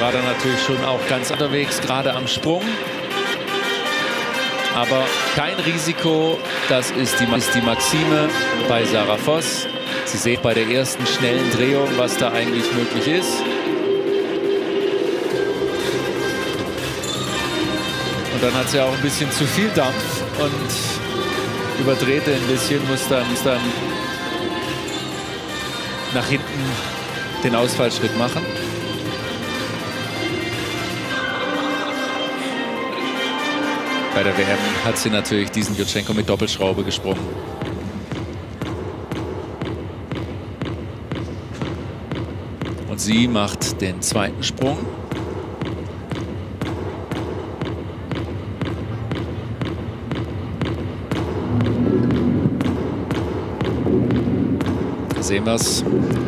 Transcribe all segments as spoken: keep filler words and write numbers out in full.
war da natürlich schon auch ganz unterwegs, gerade am Sprung. Aber kein Risiko, das ist die, ist die Maxime bei Sarah Voß. Sie sehen bei der ersten schnellen Drehung, was da eigentlich möglich ist. Und dann hat sie auch ein bisschen zu viel Dampf und überdrehte ein bisschen, muss dann, muss dann nach hinten den Ausfallschritt machen. Bei der W M hat sie natürlich diesen Jurchenko mit Doppelschraube gesprungen. Und sie macht den zweiten Sprung. Da sehen wir es.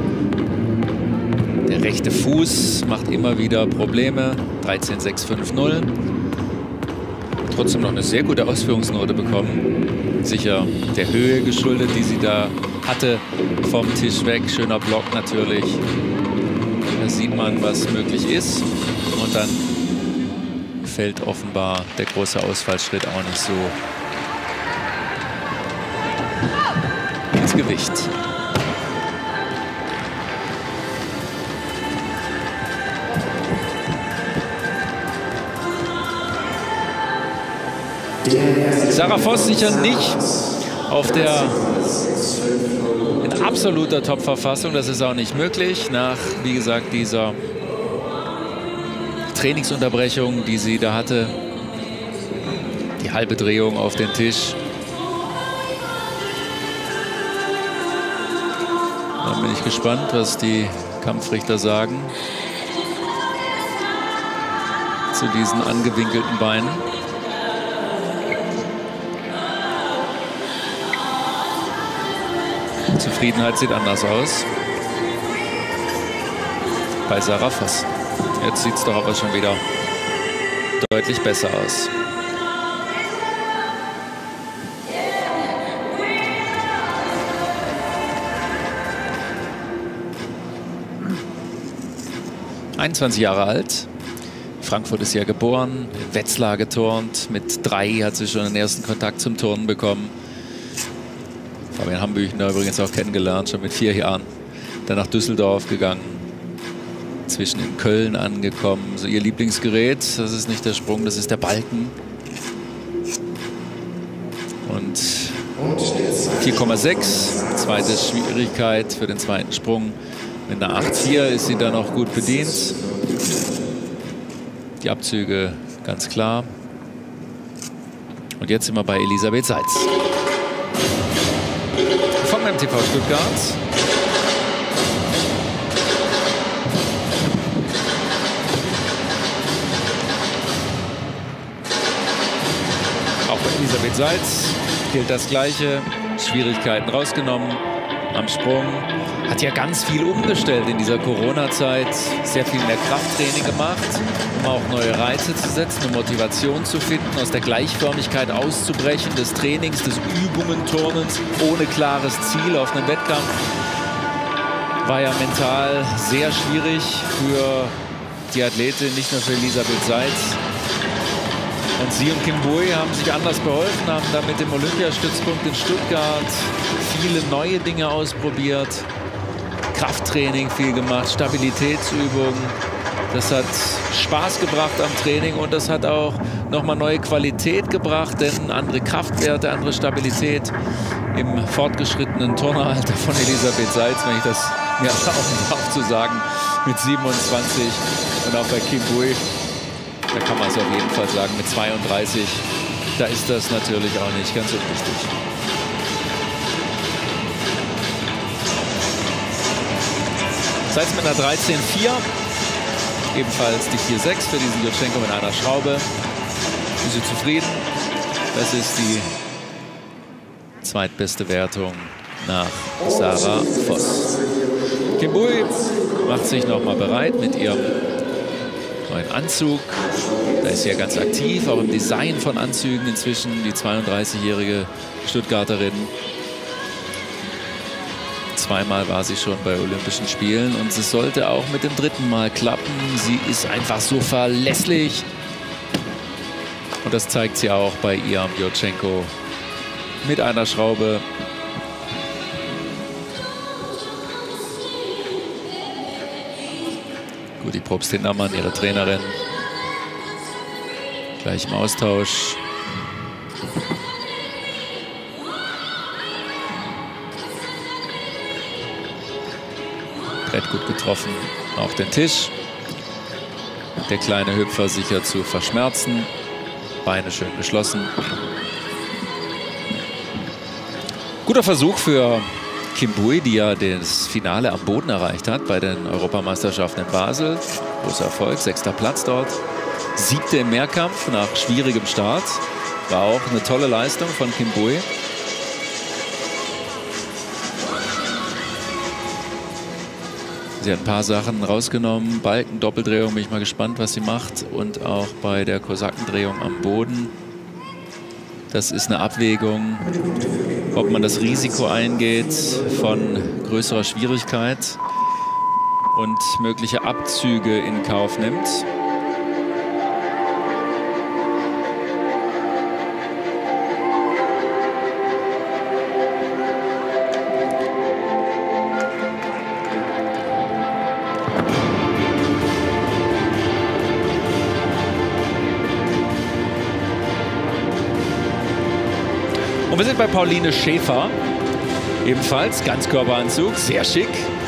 Der rechte Fuß macht immer wieder Probleme. dreizehn sechs fünf null. Trotzdem noch eine sehr gute Ausführungsnote bekommen. Sicher der Höhe geschuldet, die sie da hatte vom Tisch weg. Schöner Block natürlich. Da sieht man, was möglich ist. Und dann fällt offenbar der große Ausfallschritt auch nicht so ins Gewicht. Sarah Voß sicher nicht auf der in absoluter Top-Verfassung. Das ist auch nicht möglich nach, wie gesagt, dieser Trainingsunterbrechung, die sie da hatte. Die halbe Drehung auf den Tisch. Dann bin ich gespannt, was die Kampfrichter sagen zu diesen angewinkelten Beinen. Zufriedenheit sieht anders aus bei Sarah Voß. Jetzt sieht es doch aber schon wieder deutlich besser aus. einundzwanzig Jahre alt. Frankfurt ist ja geboren, in Wetzlar geturnt. Mit drei hat sie schon den ersten Kontakt zum Turnen bekommen. Fabian Hambüchner übrigens auch kennengelernt, schon mit vier Jahren. Dann nach Düsseldorf gegangen, inzwischen in Köln angekommen. So ihr Lieblingsgerät, das ist nicht der Sprung, das ist der Balken. Und vier Komma sechs, zweite Schwierigkeit für den zweiten Sprung. Mit einer acht Komma vier ist sie dann auch gut bedient. Die Abzüge ganz klar. Und jetzt sind wir bei Elisabeth Seitz. Vom M T V Stuttgart. Auch bei Elisabeth Seitz gilt das Gleiche. Schwierigkeiten rausgenommen am Sprung. Hat ja ganz viel umgestellt in dieser Corona-Zeit. Sehr viel mehr Krafttraining gemacht, um auch neue Reize zu setzen, um Motivation zu finden, aus der Gleichförmigkeit auszubrechen, des Trainings, des Übungen-Turnens, ohne klares Ziel auf einen Wettkampf. War ja mental sehr schwierig für die Athletin, nicht nur für Elisabeth Seitz. Und sie und Kim Bui haben sich anders beholfen, haben da mit dem Olympiastützpunkt in Stuttgart viele neue Dinge ausprobiert. Krafttraining viel gemacht, Stabilitätsübungen. Das hat Spaß gebracht am Training und das hat auch nochmal neue Qualität gebracht, denn andere Kraftwerte, andere Stabilität im fortgeschrittenen Turneralter von Elisabeth Seitz, wenn ich das mir erlauben darf zu sagen, mit siebenundzwanzig und auch bei Kim Bui. Da kann man es auf jeden Fall sagen, mit zweiunddreißig, da ist das natürlich auch nicht ganz unwichtig. Seitz mit einer dreizehn vier, ebenfalls die vier sechs für diesen Jurchenko mit einer Schraube. Ist sie zufrieden? Das ist die zweitbeste Wertung nach Sarah Voß. Kim Bui macht sich noch mal bereit mit ihrem neuen Anzug. Da ist sie ja ganz aktiv, auch im Design von Anzügen inzwischen, die zweiunddreißigjährige Stuttgarterin. Zweimal war sie schon bei Olympischen Spielen und es sollte auch mit dem dritten Mal klappen. Sie ist einfach so verlässlich. Und das zeigt sie auch bei Iam Jurchenko mit einer Schraube. Gut, die Probst Hintermann, ihre Trainerin, gleich im Austausch. Brett gut getroffen, auch den Tisch. Der kleine Hüpfer sicher zu verschmerzen. Beine schön geschlossen. Guter Versuch für Kim Bui, die ja das Finale am Boden erreicht hat bei den Europameisterschaften in Basel. Großer Erfolg, sechster Platz dort. Siebte im Mehrkampf nach schwierigem Start. War auch eine tolle Leistung von Kim Bui. Sie hat ein paar Sachen rausgenommen. Balken, Doppeldrehung, bin ich mal gespannt, was sie macht. Und auch bei der Kosakendrehung am Boden. Das ist eine Abwägung, ob man das Risiko eingeht von größerer Schwierigkeit und mögliche Abzüge in Kauf nimmt. Und wir sind bei Pauline Schäfer, ebenfalls Ganzkörperanzug, sehr schick.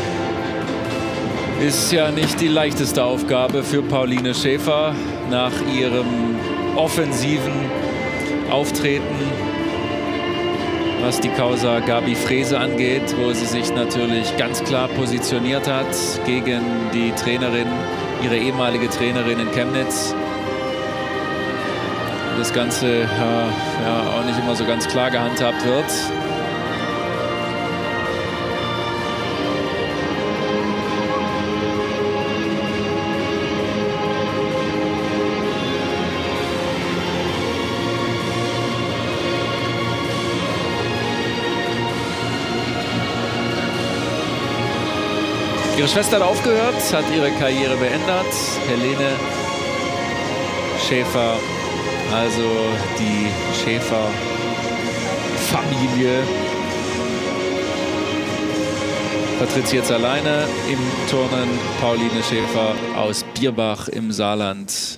Ist ja nicht die leichteste Aufgabe für Pauline Schäfer nach ihrem offensiven Auftreten, was die Causa Gabi Frese angeht, wo sie sich natürlich ganz klar positioniert hat gegen die Trainerin, ihre ehemalige Trainerin in Chemnitz. Das Ganze äh, ja, auch nicht immer so ganz klar gehandhabt wird. Ihre Schwester hat aufgehört, hat ihre Karriere beendet. Helene Schäfer. Also die Schäfer-Familie vertritt sie jetzt alleine im Turnen. Pauline Schäfer aus Bierbach im Saarland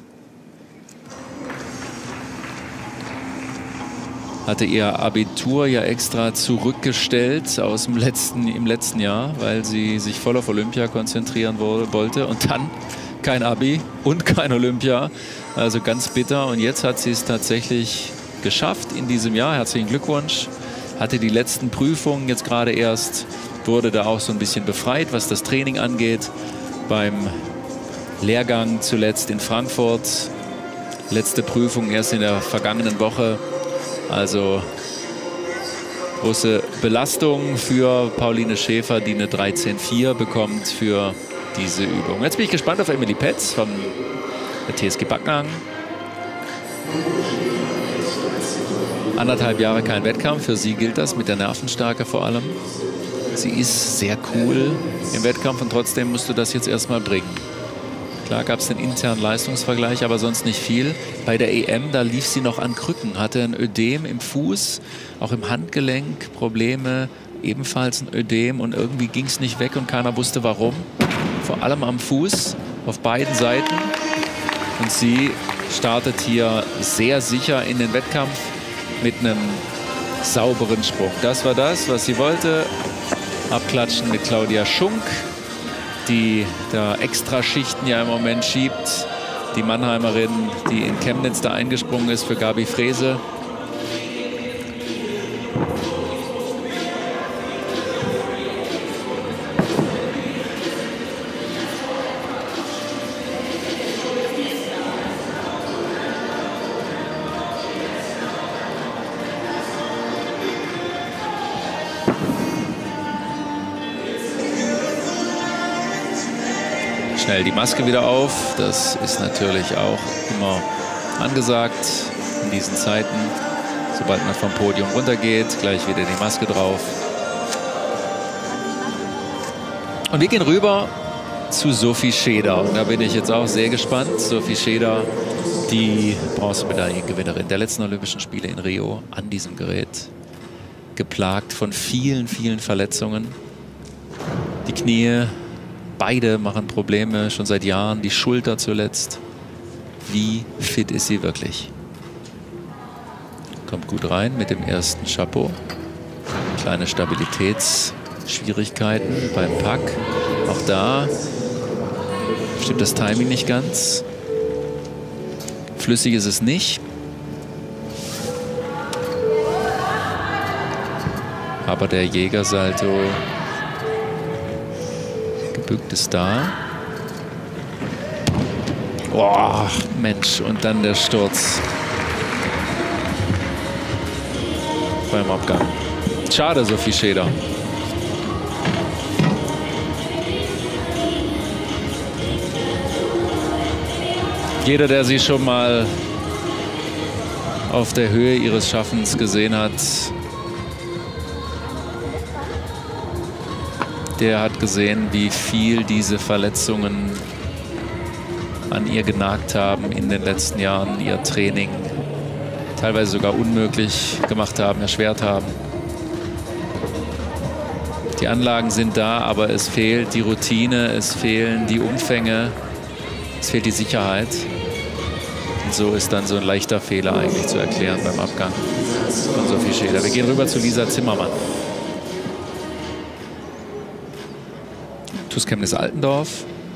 hatte ihr Abitur ja extra zurückgestellt aus dem letzten, im letzten Jahr, weil sie sich voll auf Olympia konzentrieren wollte und dann kein Abi und kein Olympia. Also ganz bitter. Und jetzt hat sie es tatsächlich geschafft in diesem Jahr. Herzlichen Glückwunsch. Hatte die letzten Prüfungen jetzt gerade erst. Wurde da auch so ein bisschen befreit, was das Training angeht. Beim Lehrgang zuletzt in Frankfurt. Letzte Prüfung erst in der vergangenen Woche. Also große Belastung für Pauline Schäfer, die eine dreizehn vier bekommt für diese Übung. Jetzt bin ich gespannt auf Emily Petz von der T S G Backnang. Anderthalb Jahre kein Wettkampf. Für sie gilt das mit der Nervenstärke vor allem. Sie ist sehr cool im Wettkampf und trotzdem musst du das jetzt erstmal bringen. Klar gab es den internen Leistungsvergleich, aber sonst nicht viel. Bei der E M, da lief sie noch an Krücken, hatte ein Ödem im Fuß, auch im Handgelenk Probleme, ebenfalls ein Ödem und irgendwie ging es nicht weg und keiner wusste warum. Vor allem am Fuß, auf beiden Seiten. Und sie startet hier sehr sicher in den Wettkampf mit einem sauberen Sprung. Das war das, was sie wollte. Abklatschen mit Claudia Schunk, die da extra Schichten ja im Moment schiebt. Die Mannheimerin, die in Chemnitz da eingesprungen ist für Gabi Frese. Schnell die Maske wieder auf. Das ist natürlich auch immer angesagt in diesen Zeiten. Sobald man vom Podium runtergeht, gleich wieder die Maske drauf. Und wir gehen rüber zu Sophie Scheder. Und da bin ich jetzt auch sehr gespannt. Sophie Scheder, die Bronzemedaillengewinnerin der letzten Olympischen Spiele in Rio, an diesem Gerät. Geplagt von vielen, vielen Verletzungen. Die Knie, beide machen Probleme schon seit Jahren. Die Schulter zuletzt. Wie fit ist sie wirklich? Kommt gut rein mit dem ersten Chapeau. Kleine Stabilitätsschwierigkeiten beim Pack. Auch da stimmt das Timing nicht ganz. Flüssig ist es nicht. Aber der Jägersalto gebückt ist da. Oh, Mensch, und dann der Sturz beim Abgang. Schade, Sophie Scheder. Jeder, der sie schon mal auf der Höhe ihres Schaffens gesehen hat, der hat gesehen, wie viel diese Verletzungen an ihr genagt haben in den letzten Jahren, ihr Training teilweise sogar unmöglich gemacht haben, erschwert haben. Die Anlagen sind da, aber es fehlt die Routine, es fehlen die Umfänge, es fehlt die Sicherheit. Und so ist dann so ein leichter Fehler eigentlich zu erklären beim Abgang von Sophie Scheder. Wir gehen rüber zu Lisa Zimmermann. TuS Chemnitz-Altendorf.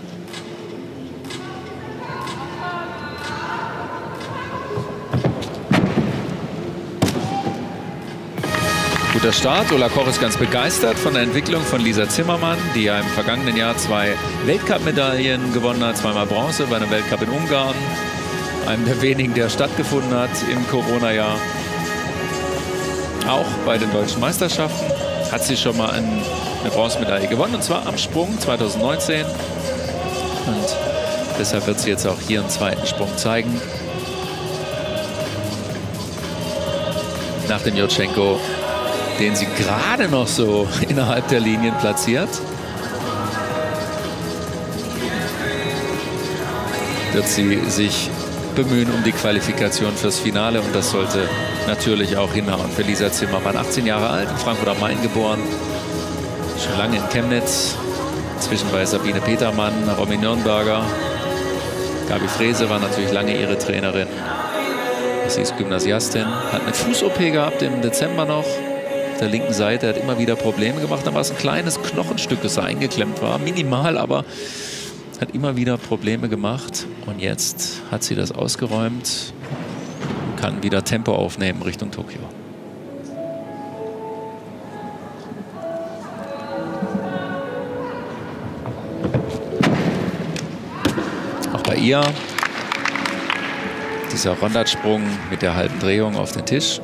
Guter Start. Ulla Koch ist ganz begeistert von der Entwicklung von Lisa Zimmermann, die ja im vergangenen Jahr zwei Weltcup-Medaillen gewonnen hat. Zweimal Bronze bei einem Weltcup in Ungarn. Einem der wenigen, der stattgefunden hat im Corona-Jahr. Auch bei den deutschen Meisterschaften hat sie schon mal eine Bronzemedaille gewonnen. Und zwar am Sprung zweitausendneunzehn. Und deshalb wird sie jetzt auch hier einen zweiten Sprung zeigen. Nach dem Jurtschenko, den sie gerade noch so innerhalb der Linien platziert. Wird sie sich bemühen um die Qualifikation fürs Finale. Und das sollte natürlich auch hinhauen für Lisa Zimmermann. achtzehn Jahre alt, in Frankfurt am Main geboren. Schon lange in Chemnitz. Inzwischen bei Sabine Petermann, Romy Nürnberger. Gabi Frese war natürlich lange ihre Trainerin. Sie ist Gymnasiastin. Hat eine Fuß-O P gehabt im Dezember noch. Auf der linken Seite hat immer wieder Probleme gemacht. Dann war es ein kleines Knochenstück, das da eingeklemmt war. Minimal, aber hat immer wieder Probleme gemacht. Und jetzt hat sie das ausgeräumt und kann wieder Tempo aufnehmen Richtung Tokio. Auch bei ihr dieser Rondatsprung mit der halben Drehung auf den Tisch.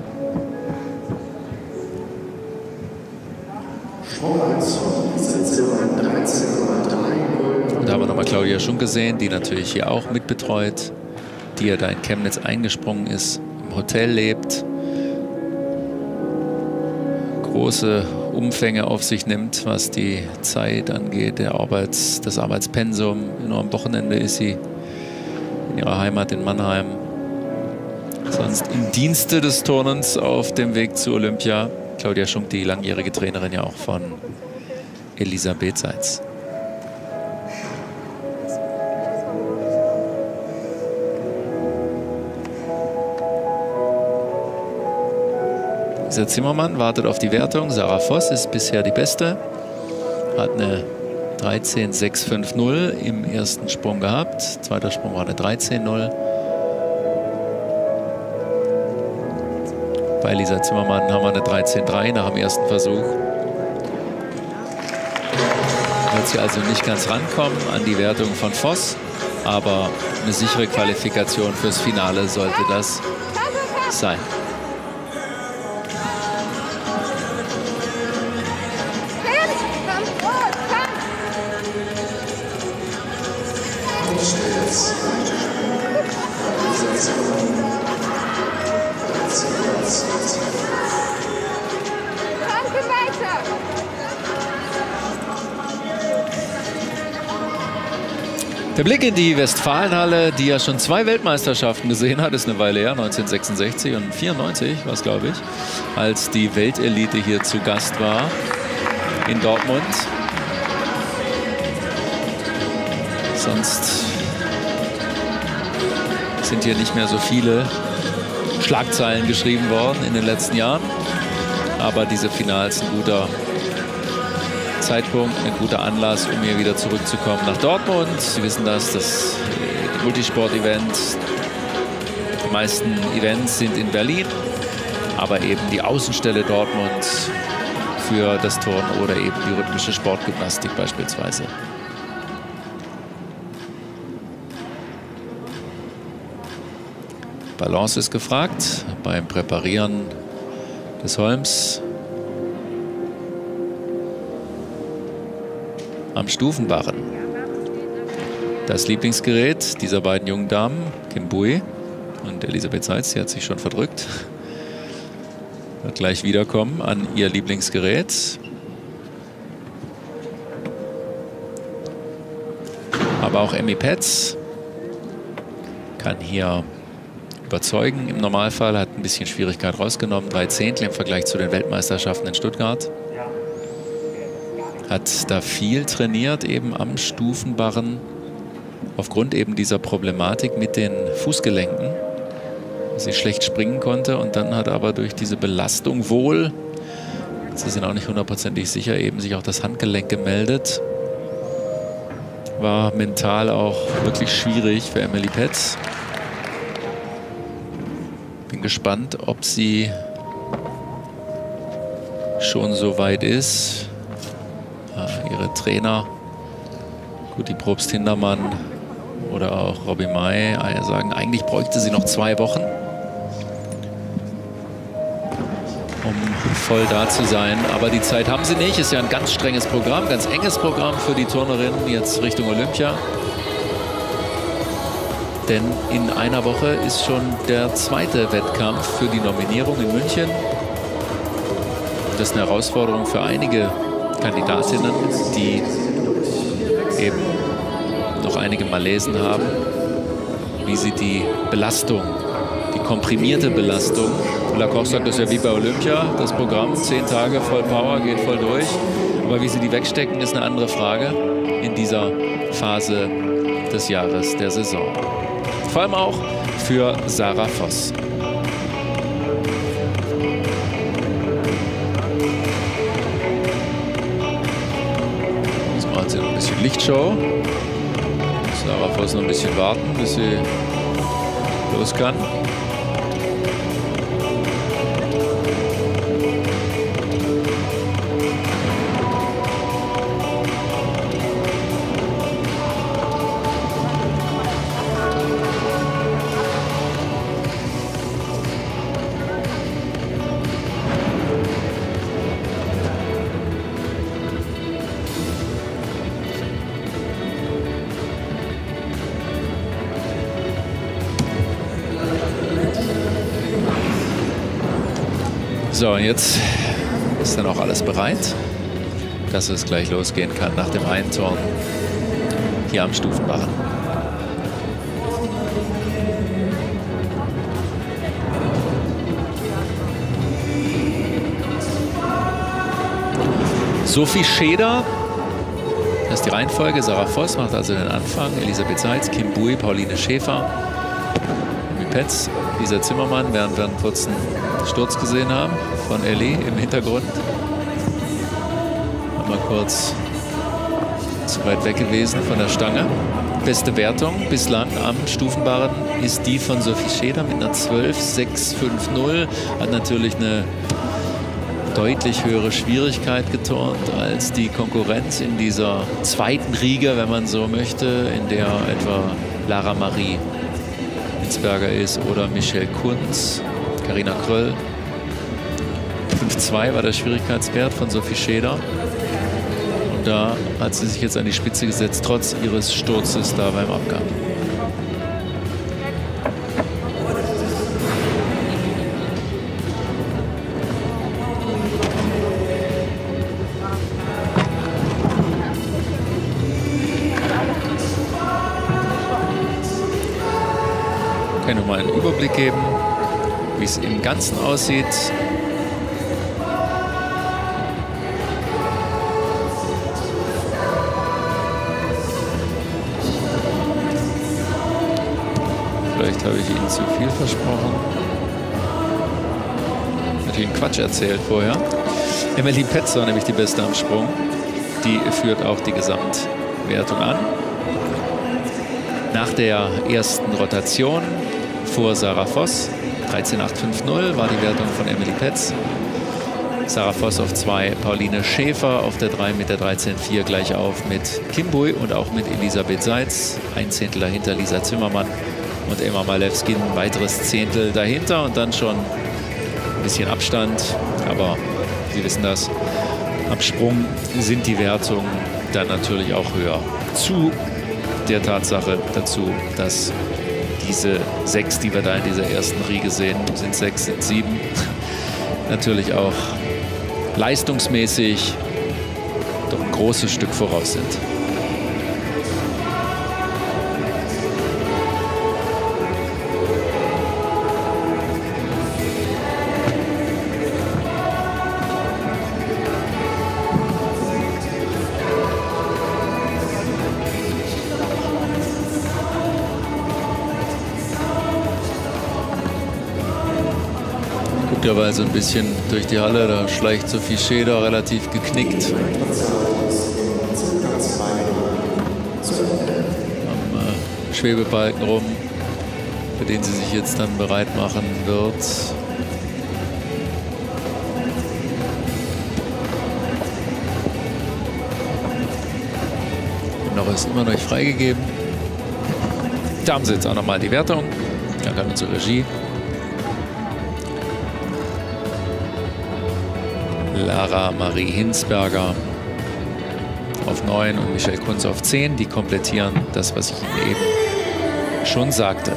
Und da haben wir nochmal Claudia Schunk gesehen, die natürlich hier auch mitbetreut, die ja da in Chemnitz eingesprungen ist, im Hotel lebt, große Umfänge auf sich nimmt, was die Zeit angeht, der Arbeits-, das Arbeitspensum. Nur am Wochenende ist sie in ihrer Heimat in Mannheim. Sonst im Dienste des Turnens auf dem Weg zu Olympia. Claudia Schunk, die langjährige Trainerin ja auch von Elisabeth Seitz. Lisa Zimmermann wartet auf die Wertung. Sarah Voss ist bisher die Beste. Hat eine dreizehn sechs fünf null im ersten Sprung gehabt. Zweiter Sprung war eine dreizehn null. Bei Lisa Zimmermann haben wir eine dreizehn drei nach dem ersten Versuch. Wird sie also nicht ganz rankommen an die Wertung von Voss, aber eine sichere Qualifikation fürs Finale sollte das sein. Der Blick in die Westfalenhalle, die ja schon zwei Weltmeisterschaften gesehen hat, ist eine Weile her, neunzehnhundertsechsundsechzig und vierundneunzig war es, glaube ich, als die Weltelite hier zu Gast war in Dortmund. Sonst sind hier nicht mehr so viele Schlagzeilen geschrieben worden in den letzten Jahren. Aber diese Finals ein guter Zeitpunkt, ein guter Anlass, um hier wieder zurückzukommen nach Dortmund. Sie wissen das, das Multisport-Event, die meisten Events sind in Berlin, aber eben die Außenstelle Dortmund für das Turnen oder eben die rhythmische Sportgymnastik beispielsweise. Balance ist gefragt beim Präparieren des Holms am Stufenbarren. Das Lieblingsgerät dieser beiden jungen Damen, Kim Bui und Elisabeth Seitz, die hat sich schon verdrückt, wird gleich wiederkommen an ihr Lieblingsgerät. Aber auch Emmy Petz kann hier überzeugen. Im Normalfall hat ein bisschen Schwierigkeit rausgenommen. Drei Zehntel im Vergleich zu den Weltmeisterschaften in Stuttgart. Hat da viel trainiert, eben am Stufenbarren. Aufgrund eben dieser Problematik mit den Fußgelenken. Dass sie schlecht springen konnte und dann hat aber durch diese Belastung wohl, sie sind auch nicht hundertprozentig sicher, eben sich auch das Handgelenk gemeldet. War mental auch wirklich schwierig für Emily Petz. Bin gespannt, ob sie schon so weit ist. Ja, ihre Trainer, gut, die Probst Hindermann oder auch Robbie May, sagen, eigentlich bräuchte sie noch zwei Wochen, um voll da zu sein. Aber die Zeit haben sie nicht. Ist ja ein ganz strenges Programm, ganz enges Programm für die Turnerinnen jetzt Richtung Olympia. Denn in einer Woche ist schon der zweite Wettkampf für die Nominierung in München. Das ist eine Herausforderung für einige Kandidatinnen, die eben noch einige Malesen haben, wie sie die Belastung, die komprimierte Belastung, Ulla Koch sagt, das ist ja wie bei Olympia, das Programm, zehn Tage voll Power, geht voll durch. Aber wie sie die wegstecken, ist eine andere Frage in dieser Phase des Jahres, der Saison. Vor allem auch für Sarah Voss. Jetzt macht sie noch ein bisschen Lichtshow. Sarah Voss noch ein bisschen warten, bis sie los kann. So, und jetzt ist dann auch alles bereit, dass es gleich losgehen kann nach dem Einturnen hier am Stufenbarren. Sophie Scheder, das ist die Reihenfolge. Sarah Voss macht also den Anfang. Elisabeth Seitz, Kim Bui, Pauline Schäfer, Emmy Petz, Lisa Zimmermann, während wir einen kurzen Sturz gesehen haben von Ellie im Hintergrund. Mal kurz zu weit weg gewesen von der Stange. Beste Wertung bislang am Stufenbarren ist die von Sophie Scheder mit einer zwölf sechs fünf null. Hat natürlich eine deutlich höhere Schwierigkeit geturnt als die Konkurrenz in dieser zweiten Riege, wenn man so möchte, in der etwa Lara Marie Hitzberger ist oder Michelle Kunz, Carina Kröll. fünf zwei war der Schwierigkeitswert von Sophie Scheder. Und da hat sie sich jetzt an die Spitze gesetzt, trotz ihres Sturzes da beim Abgang. Kann ich noch mal einen Überblick geben, wie es im Ganzen aussieht. Vielleicht habe ich Ihnen zu viel versprochen. Natürlich einen Quatsch erzählt vorher. Emily Petz war nämlich die Beste am Sprung. Die führt auch die Gesamtwertung an. Nach der ersten Rotation vor Sarah Voss. dreizehn Komma acht fünf null war die Wertung von Emily Petz. Sarah Voss auf zwei, Pauline Schäfer auf der drei mit der dreizehn Komma vier gleich auf mit Kim Bui und auch mit Elisabeth Seitz. Ein Zehntel dahinter Lisa Zimmermann und Emma Malewski ein weiteres Zehntel dahinter und dann schon ein bisschen Abstand. Aber Sie wissen das, am Sprung sind die Wertungen dann natürlich auch höher. Zu der Tatsache dazu, dass diese sechs, die wir da in dieser ersten Riege sehen, sind sechs, sind sieben, natürlich auch leistungsmäßig doch ein großes Stück voraus sind. So ein bisschen durch die Halle, da schleicht Sophie Scheder relativ geknickt am äh, Schwebebalken rum, für den sie sich jetzt dann bereit machen wird. Noch ist immer noch nicht freigegeben. Da haben sie jetzt auch nochmal die Wertung. Danke an unsere Regie. Lara Marie Hinsberger auf neun und Michelle Kunz auf zehn. Die komplettieren das, was ich Ihnen eben schon sagte.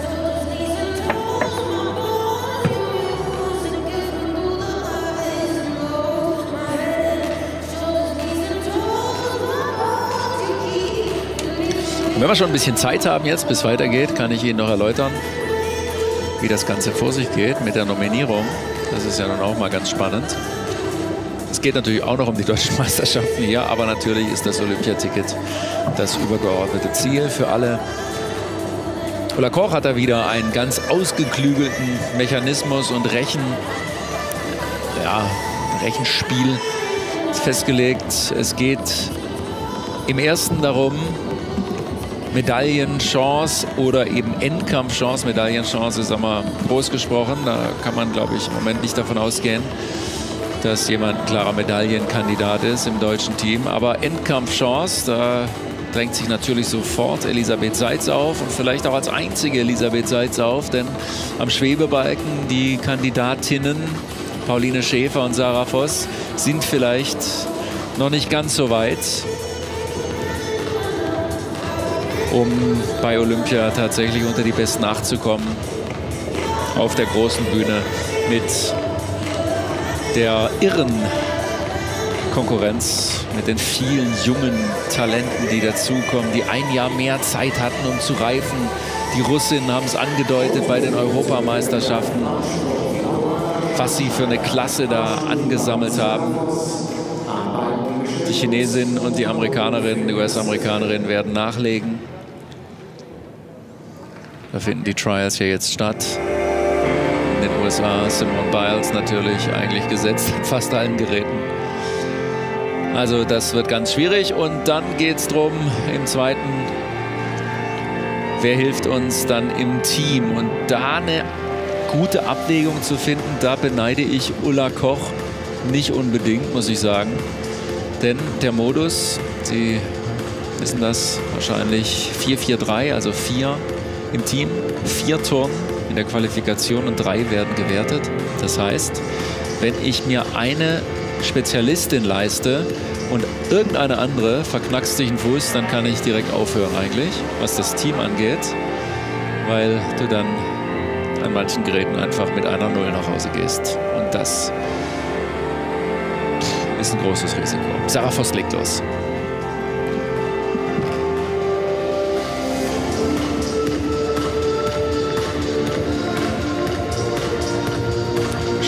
Und wenn wir schon ein bisschen Zeit haben jetzt, bis es weitergeht, kann ich Ihnen noch erläutern, wie das Ganze vor sich geht mit der Nominierung. Das ist ja nun auch mal ganz spannend. Es geht natürlich auch noch um die deutschen Meisterschaften hier, aber natürlich ist das Olympiaticket das übergeordnete Ziel für alle. Ulla Koch hat da wieder einen ganz ausgeklügelten Mechanismus und Rechen, ja, Rechenspiel festgelegt. Es geht im ersten darum, Medaillenchance oder eben Endkampfchance. Medaillenchance ist einmal groß gesprochen. Da kann man, glaube ich, im Moment nicht davon ausgehen, dass jemand ein klarer Medaillenkandidat ist im deutschen Team. Aber Endkampfchance, da drängt sich natürlich sofort Elisabeth Seitz auf und vielleicht auch als einzige Elisabeth Seitz auf, denn am Schwebebalken die Kandidatinnen Pauline Schäfer und Sarah Voss sind vielleicht noch nicht ganz so weit, um bei Olympia tatsächlich unter die Besten acht zu kommen auf der großen Bühne mit der irren Konkurrenz, mit den vielen jungen Talenten, die dazukommen, die ein Jahr mehr Zeit hatten, um zu reifen. Die Russinnen haben es angedeutet bei den Europameisterschaften, was sie für eine Klasse da angesammelt haben. Die Chinesinnen und die Amerikanerinnen, die U S-Amerikanerinnen werden nachlegen. Da finden die Trials ja jetzt statt. In den U S A Simone Biles natürlich eigentlich gesetzt in fast allen Geräten. Also das wird ganz schwierig. Und dann geht es darum, im zweiten, wer hilft uns dann im Team? Und da eine gute Abwägung zu finden, da beneide ich Ulla Koch nicht unbedingt, muss ich sagen. Denn der Modus, Sie wissen das wahrscheinlich, vier vier drei, also vier im Team, vier Turnen in der Qualifikation und drei werden gewertet. Das heißt, wenn ich mir eine Spezialistin leiste und irgendeine andere verknackst sich einen Fuß, dann kann ich direkt aufhören eigentlich, was das Team angeht, weil du dann an manchen Geräten einfach mit einer Null nach Hause gehst. Und das ist ein großes Risiko. Sarah Voss legt los.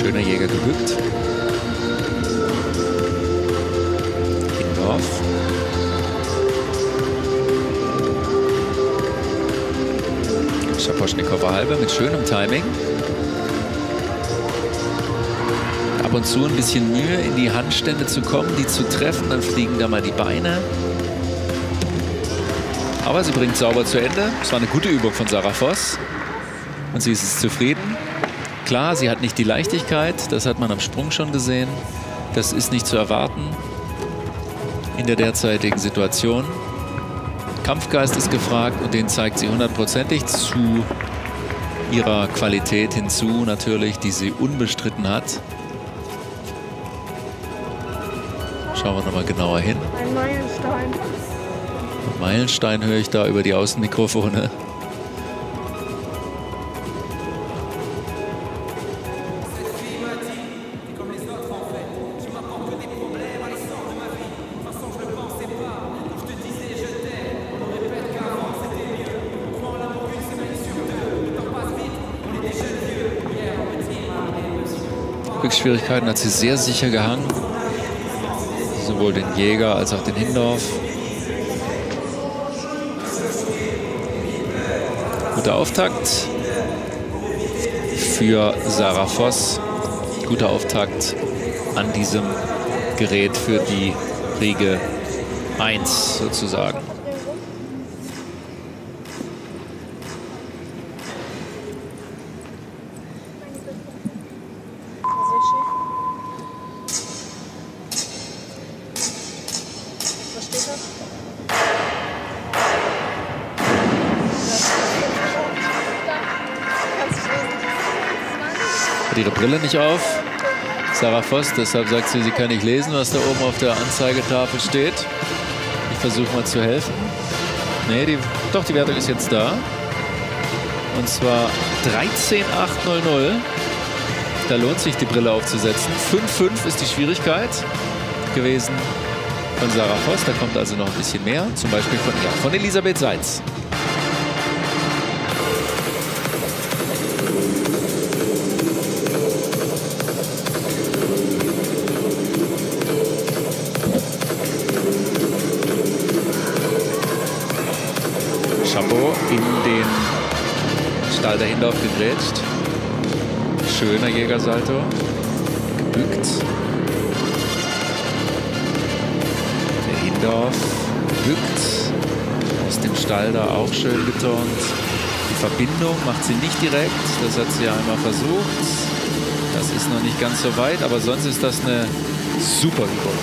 Schöner Jäger gebückt. Hindorf. Schaposchnikowa halbe mit schönem Timing. Ab und zu ein bisschen Mühe, in die Handstände zu kommen, die zu treffen. Dann fliegen da mal die Beine. Aber sie bringt sauber zu Ende. Es war eine gute Übung von Sarah Voss. Und sie ist zufrieden. Klar, sie hat nicht die Leichtigkeit. Das hat man am Sprung schon gesehen. Das ist nicht zu erwarten in der derzeitigen Situation. Kampfgeist ist gefragt und den zeigt sie hundertprozentig zu ihrer Qualität hinzu, natürlich, die sie unbestritten hat. Schauen wir nochmal genauer hin. Ein Meilenstein. Meilenstein höre ich da über die Außenmikrofone. Schwierigkeiten hat sie sehr sicher gehangen. Sowohl den Jäger als auch den Hindorf. Guter Auftakt für Sarah Voss. Guter Auftakt an diesem Gerät für die Riege eins sozusagen. Hat ihre Brille nicht auf. Sarah Voss, deshalb sagt sie, sie kann nicht lesen, was da oben auf der Anzeigetafel steht. Ich versuche mal zu helfen. Nee, die, doch, die Wertung ist jetzt da. Und zwar dreizehn achthundertneun. Da lohnt sich, die Brille aufzusetzen. fünf fünf ist die Schwierigkeit gewesen von Sarah Voss. Da kommt also noch ein bisschen mehr. Zum Beispiel von, ja, von Elisabeth Seitz. Chapeau in den Stall der Hindorf gegrätscht. Schöner Jägersalto. Gebückt. Der Hindorf gebückt. Aus dem Stall da auch schön geturnt. Die Verbindung macht sie nicht direkt. Das hat sie ja einmal versucht. Das ist noch nicht ganz so weit, aber sonst ist das eine super Übung.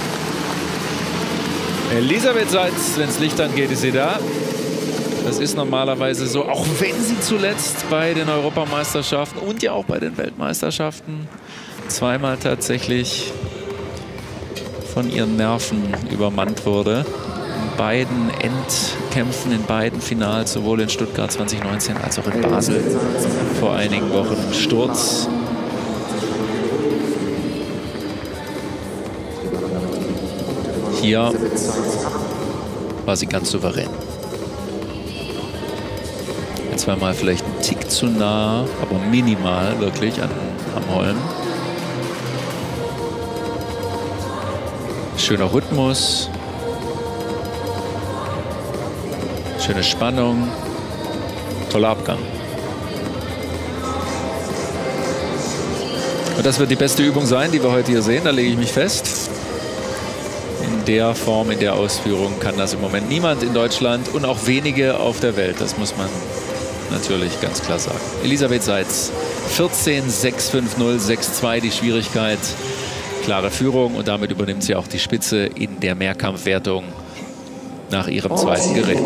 Elisabeth Seitz, wenn das Licht angeht, ist sie da. Das ist normalerweise so, auch wenn sie zuletzt bei den Europameisterschaften und ja auch bei den Weltmeisterschaften zweimal tatsächlich von ihren Nerven übermannt wurde. In beiden Endkämpfen, in beiden Finals, sowohl in Stuttgart zwanzig neunzehn als auch in Basel vor einigen Wochen im Sturz. Hier war sie ganz souverän. Zweimal vielleicht ein Tick zu nah, aber minimal wirklich an, am Holm. Schöner Rhythmus. Schöne Spannung. Toller Abgang. Und das wird die beste Übung sein, die wir heute hier sehen. Da lege ich mich fest. In der Form, in der Ausführung kann das im Moment niemand in Deutschland und auch wenige auf der Welt. Das muss man natürlich ganz klar sagen. Elisabeth Seitz, vierzehn sechs fünf null sechs zwei die Schwierigkeit. Klare Führung und damit übernimmt sie auch die Spitze in der Mehrkampfwertung nach ihrem zweiten Gerät.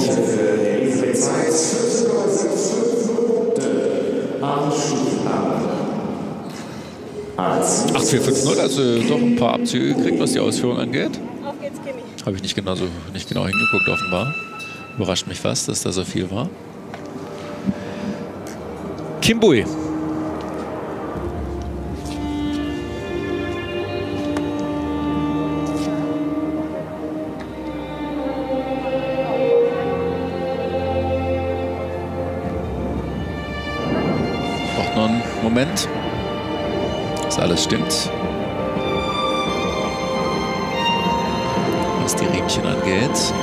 acht vier fünf null, also doch ein paar Abzüge gekriegt, was die Ausführung angeht. Auf geht's, Kimi. Habe ich nicht, genauso, nicht genau hingeguckt, offenbar. Überrascht mich fast, dass da so viel war. Kim Bui. Braucht noch einen Moment. dass alles stimmt, was die Riemchen angeht.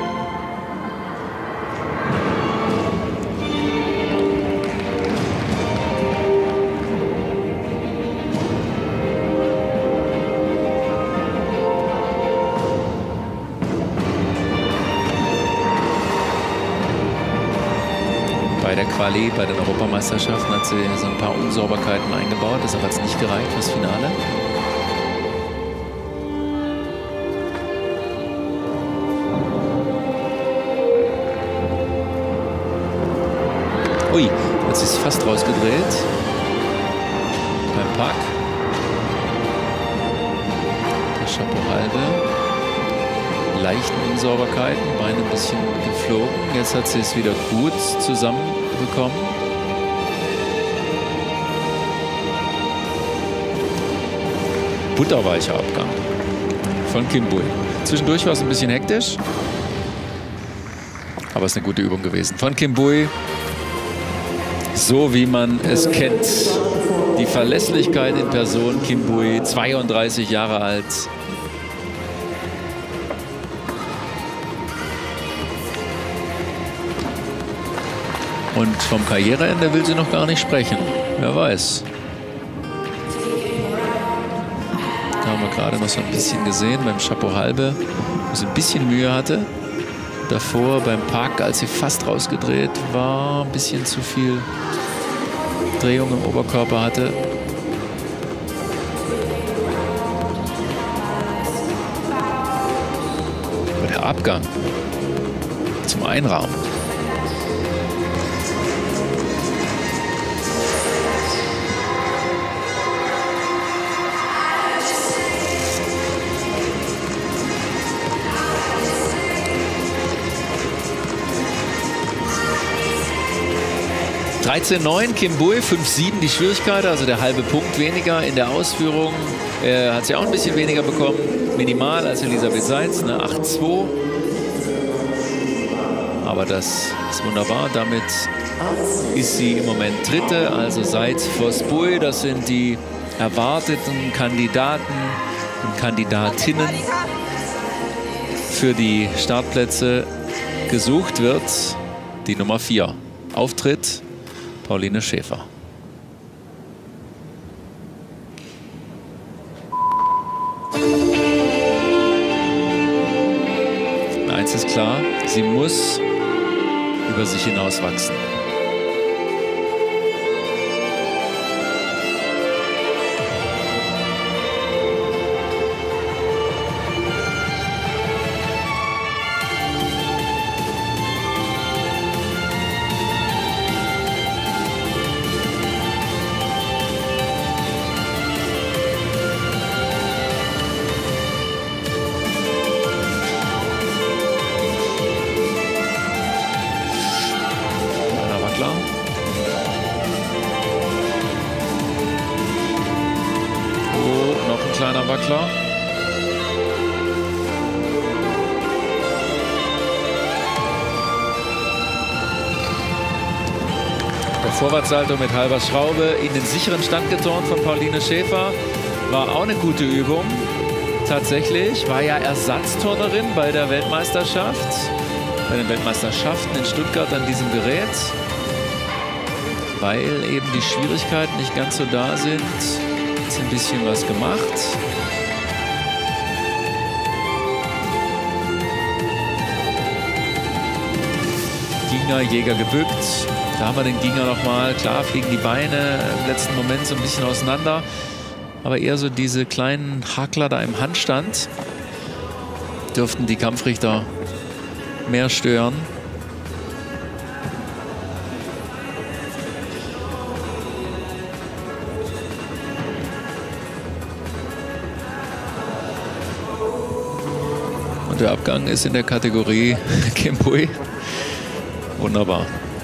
Bei der Quali, bei den Europameisterschaften hat sie so ein paar Unsauberkeiten eingebaut. Das hat jetzt nicht gereicht fürs Finale. Ui, jetzt ist sie fast rausgedreht. Beim Park. Der Chapeau halbe. Leichten Unsauberkeiten, Beine ein bisschen geflogen. Jetzt hat sie es wieder gut zusammenbekommen. Butterweicher Abgang von Kim Bui. Zwischendurch war es ein bisschen hektisch, aber es ist eine gute Übung gewesen von Kim Bui. So wie man es kennt. Die Verlässlichkeit in Person, Kim Bui, zweiunddreißig Jahre alt. Und vom Karriereende will sie noch gar nicht sprechen. Wer weiß. Da haben wir gerade noch so ein bisschen gesehen beim Chapeau halbe, wo sie ein bisschen Mühe hatte. Davor beim Park, als sie fast rausgedreht war, ein bisschen zu viel Drehung im Oberkörper hatte. Aber der Abgang zum Einrahmen. dreizehn neun, Kim Bui, fünf sieben die Schwierigkeit, also der halbe Punkt weniger in der Ausführung. Er hat sie auch ein bisschen weniger bekommen, minimal als Elisabeth Seitz, eine acht zwei. Aber das ist wunderbar. Damit ist sie im Moment Dritte, also Seitz, Voss, Bui. Das sind die erwarteten Kandidaten und Kandidatinnen für die Startplätze. Gesucht wird die Nummer vier. Auftritt Pauline Schäfer. Eins ist klar, sie muss über sich hinauswachsen. Kleiner Wackler. Der Vorwärtssalto mit halber Schraube in den sicheren Stand geturnt von Pauline Schäfer. War auch eine gute Übung. Tatsächlich war ja Ersatzturnerin bei der Weltmeisterschaft. Bei den Weltmeisterschaften in Stuttgart an diesem Gerät. Weil eben die Schwierigkeiten nicht ganz so da sind. Ein bisschen was gemacht. Ginger, Jäger gebückt. Da haben wir den Ginger nochmal. Klar fliegen die Beine im letzten Moment so ein bisschen auseinander. Aber eher so diese kleinen Hakler da im Handstand dürften die Kampfrichter mehr stören. Der Abgang ist in der Kategorie Kim Bui. Wunderbar.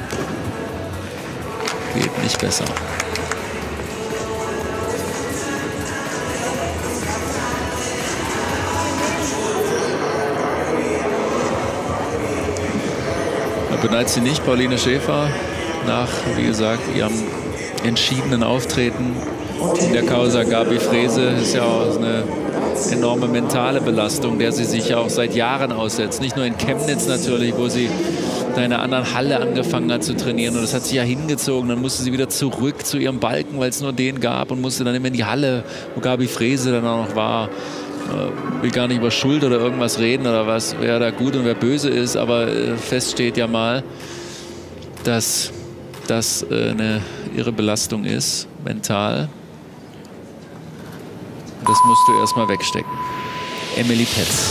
Geht nicht besser. Da beneidet sie nicht Pauline Schäfer. nach, wie gesagt, ihrem entschiedenen Auftreten in der Causa Gabi Frese. Ist ja auch eine enorme mentale Belastung, der sie sich ja auch seit Jahren aussetzt. Nicht nur in Chemnitz natürlich, wo sie in einer anderen Halle angefangen hat zu trainieren. Und das hat sie ja hingezogen. Dann musste sie wieder zurück zu ihrem Balken, weil es nur den gab, und musste dann immer in die Halle, wo Gabi Frese dann auch noch war. Äh, will gar nicht über Schuld oder irgendwas reden oder was, wer da gut und wer böse ist. Aber äh, fest steht ja mal, dass das äh, eine irre Belastung ist, mental. Das musst du erstmal wegstecken. Emily Petz.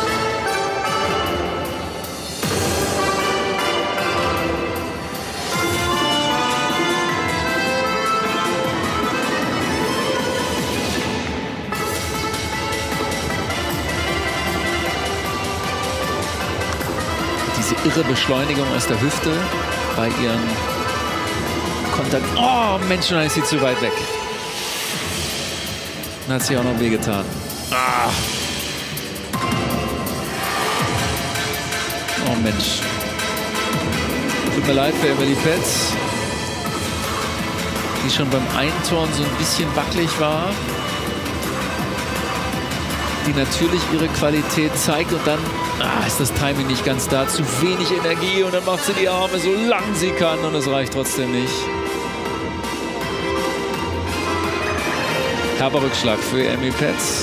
Diese irre Beschleunigung aus der Hüfte bei ihren Kontakt. Oh Mensch, nein, ist sie zu weit weg. Dann hat sie auch noch wehgetan. Ah. Oh Mensch. Tut mir leid für Emily Petz, die schon beim Einturnen so ein bisschen wackelig war. Die natürlich ihre Qualität zeigt und dann ah, ist das Timing nicht ganz da. Zu wenig Energie und dann macht sie die Arme so lang sie kann und es reicht trotzdem nicht. Herber Rückschlag für Emily Petz.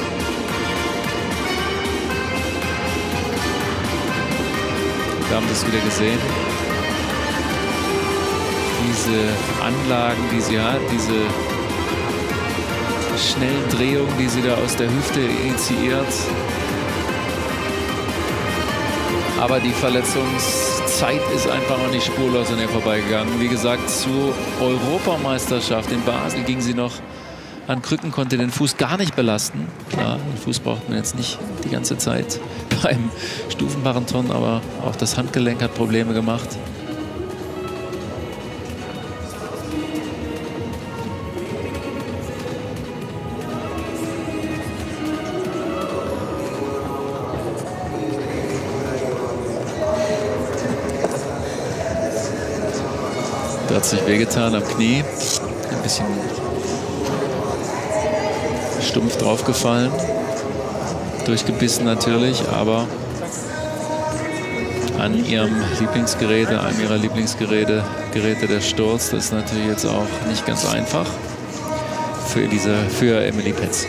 Wir haben das wieder gesehen. Diese Anlagen, die sie hat, diese schnellen Drehungen, die sie da aus der Hüfte initiiert. Aber die Verletzungszeit ist einfach noch nicht spurlos an ihr vorbeigegangen. Wie gesagt, zur Europameisterschaft in Basel ging sie noch an Krücken, konnte den Fuß gar nicht belasten. Klar, den Fuß braucht man jetzt nicht die ganze Zeit beim Stufenmarathon, aber auch das Handgelenk hat Probleme gemacht. Da hat sich wehgetan am Knie, ein bisschen stumpf draufgefallen, durchgebissen natürlich, aber an ihrem Lieblingsgerät, einem ihrer Lieblingsgeräte, Geräte der Sturz, das ist natürlich jetzt auch nicht ganz einfach für diese, für Emily Petz.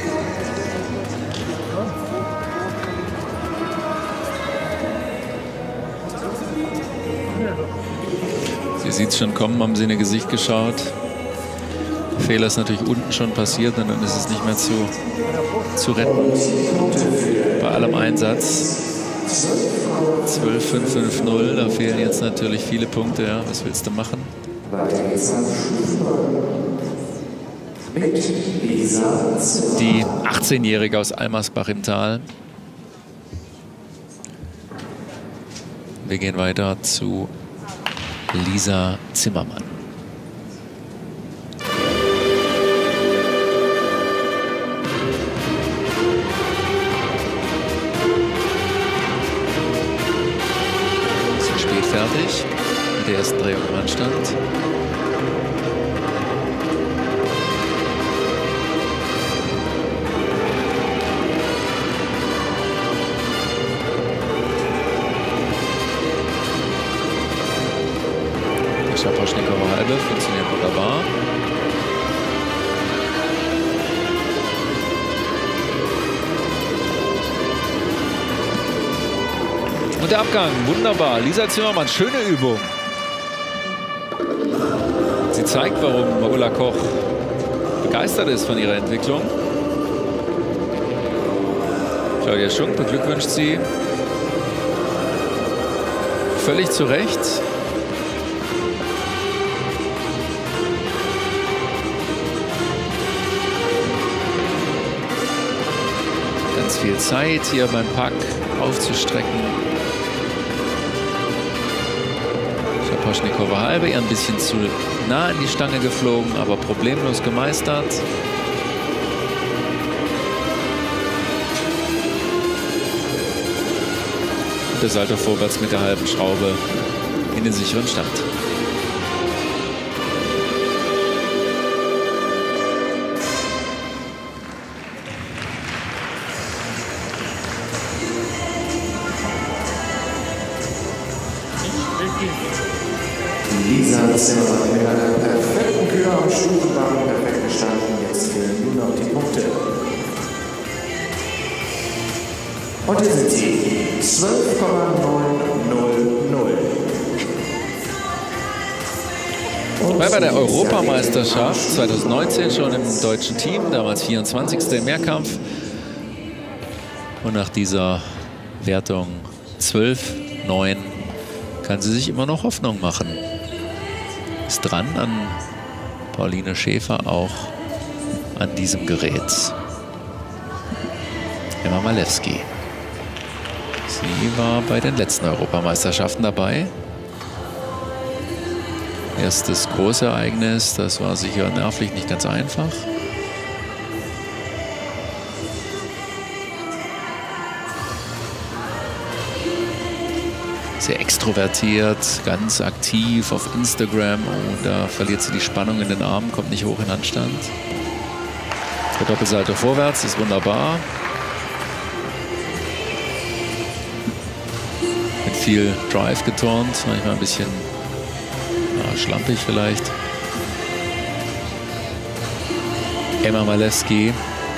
Sie sieht es schon kommen, haben sie in ihr Gesicht geschaut. Der Fehler ist natürlich unten schon passiert und dann ist es nicht mehr zu, zu retten. Bei allem Einsatz. zwölf fünf fünf null, da fehlen jetzt natürlich viele Punkte. Ja. Was willst du machen? Die achtzehnjährige aus Almersbach im Tal. Wir gehen weiter zu Lisa Zimmermann. Sind spät fertig mit der ersten Drehung im Handstand. Schaposchnikowa halbe, funktioniert wunderbar. Und der Abgang, wunderbar. Lisa Zimmermann, schöne Übung. Sie zeigt, warum Ulla Koch begeistert ist von ihrer Entwicklung. Claudia Schunk beglückwünscht sie. Völlig zu Recht. Viel Zeit hier beim Pack aufzustrecken. Schaposchnikowa halbe, eher ein bisschen zu nah in die Stange geflogen, aber problemlos gemeistert. Und der Salto vorwärts mit der halben Schraube in den sicheren Stand. Zimmermann mit einer perfekten Kür am Stufenbahn perfekt gestanden. Jetzt fehlen nur noch die Punkte. Und hier sind sie, zwölf Komma neun null null. Weil bei der Europameisterschaft zweitausendneunzehn schon im deutschen Team, damals vierundzwanzigste im Mehrkampf. Und nach dieser Wertung zwölf neun kann sie sich immer noch Hoffnung machen. Ist dran an Pauline Schäfer, auch an diesem Gerät. Emma Malewski. Sie war bei den letzten Europameisterschaften dabei. Erstes Großereignis, das war sicher nervlich nicht ganz einfach. Sehr extrovertiert, ganz aktiv auf Instagram. Oh, da verliert sie die Spannung in den Armen, kommt nicht hoch in Handstand. Der Doppelsalto vorwärts ist wunderbar. Mit viel Drive geturnt, manchmal ein bisschen ja, schlampig vielleicht. Emma Malewski.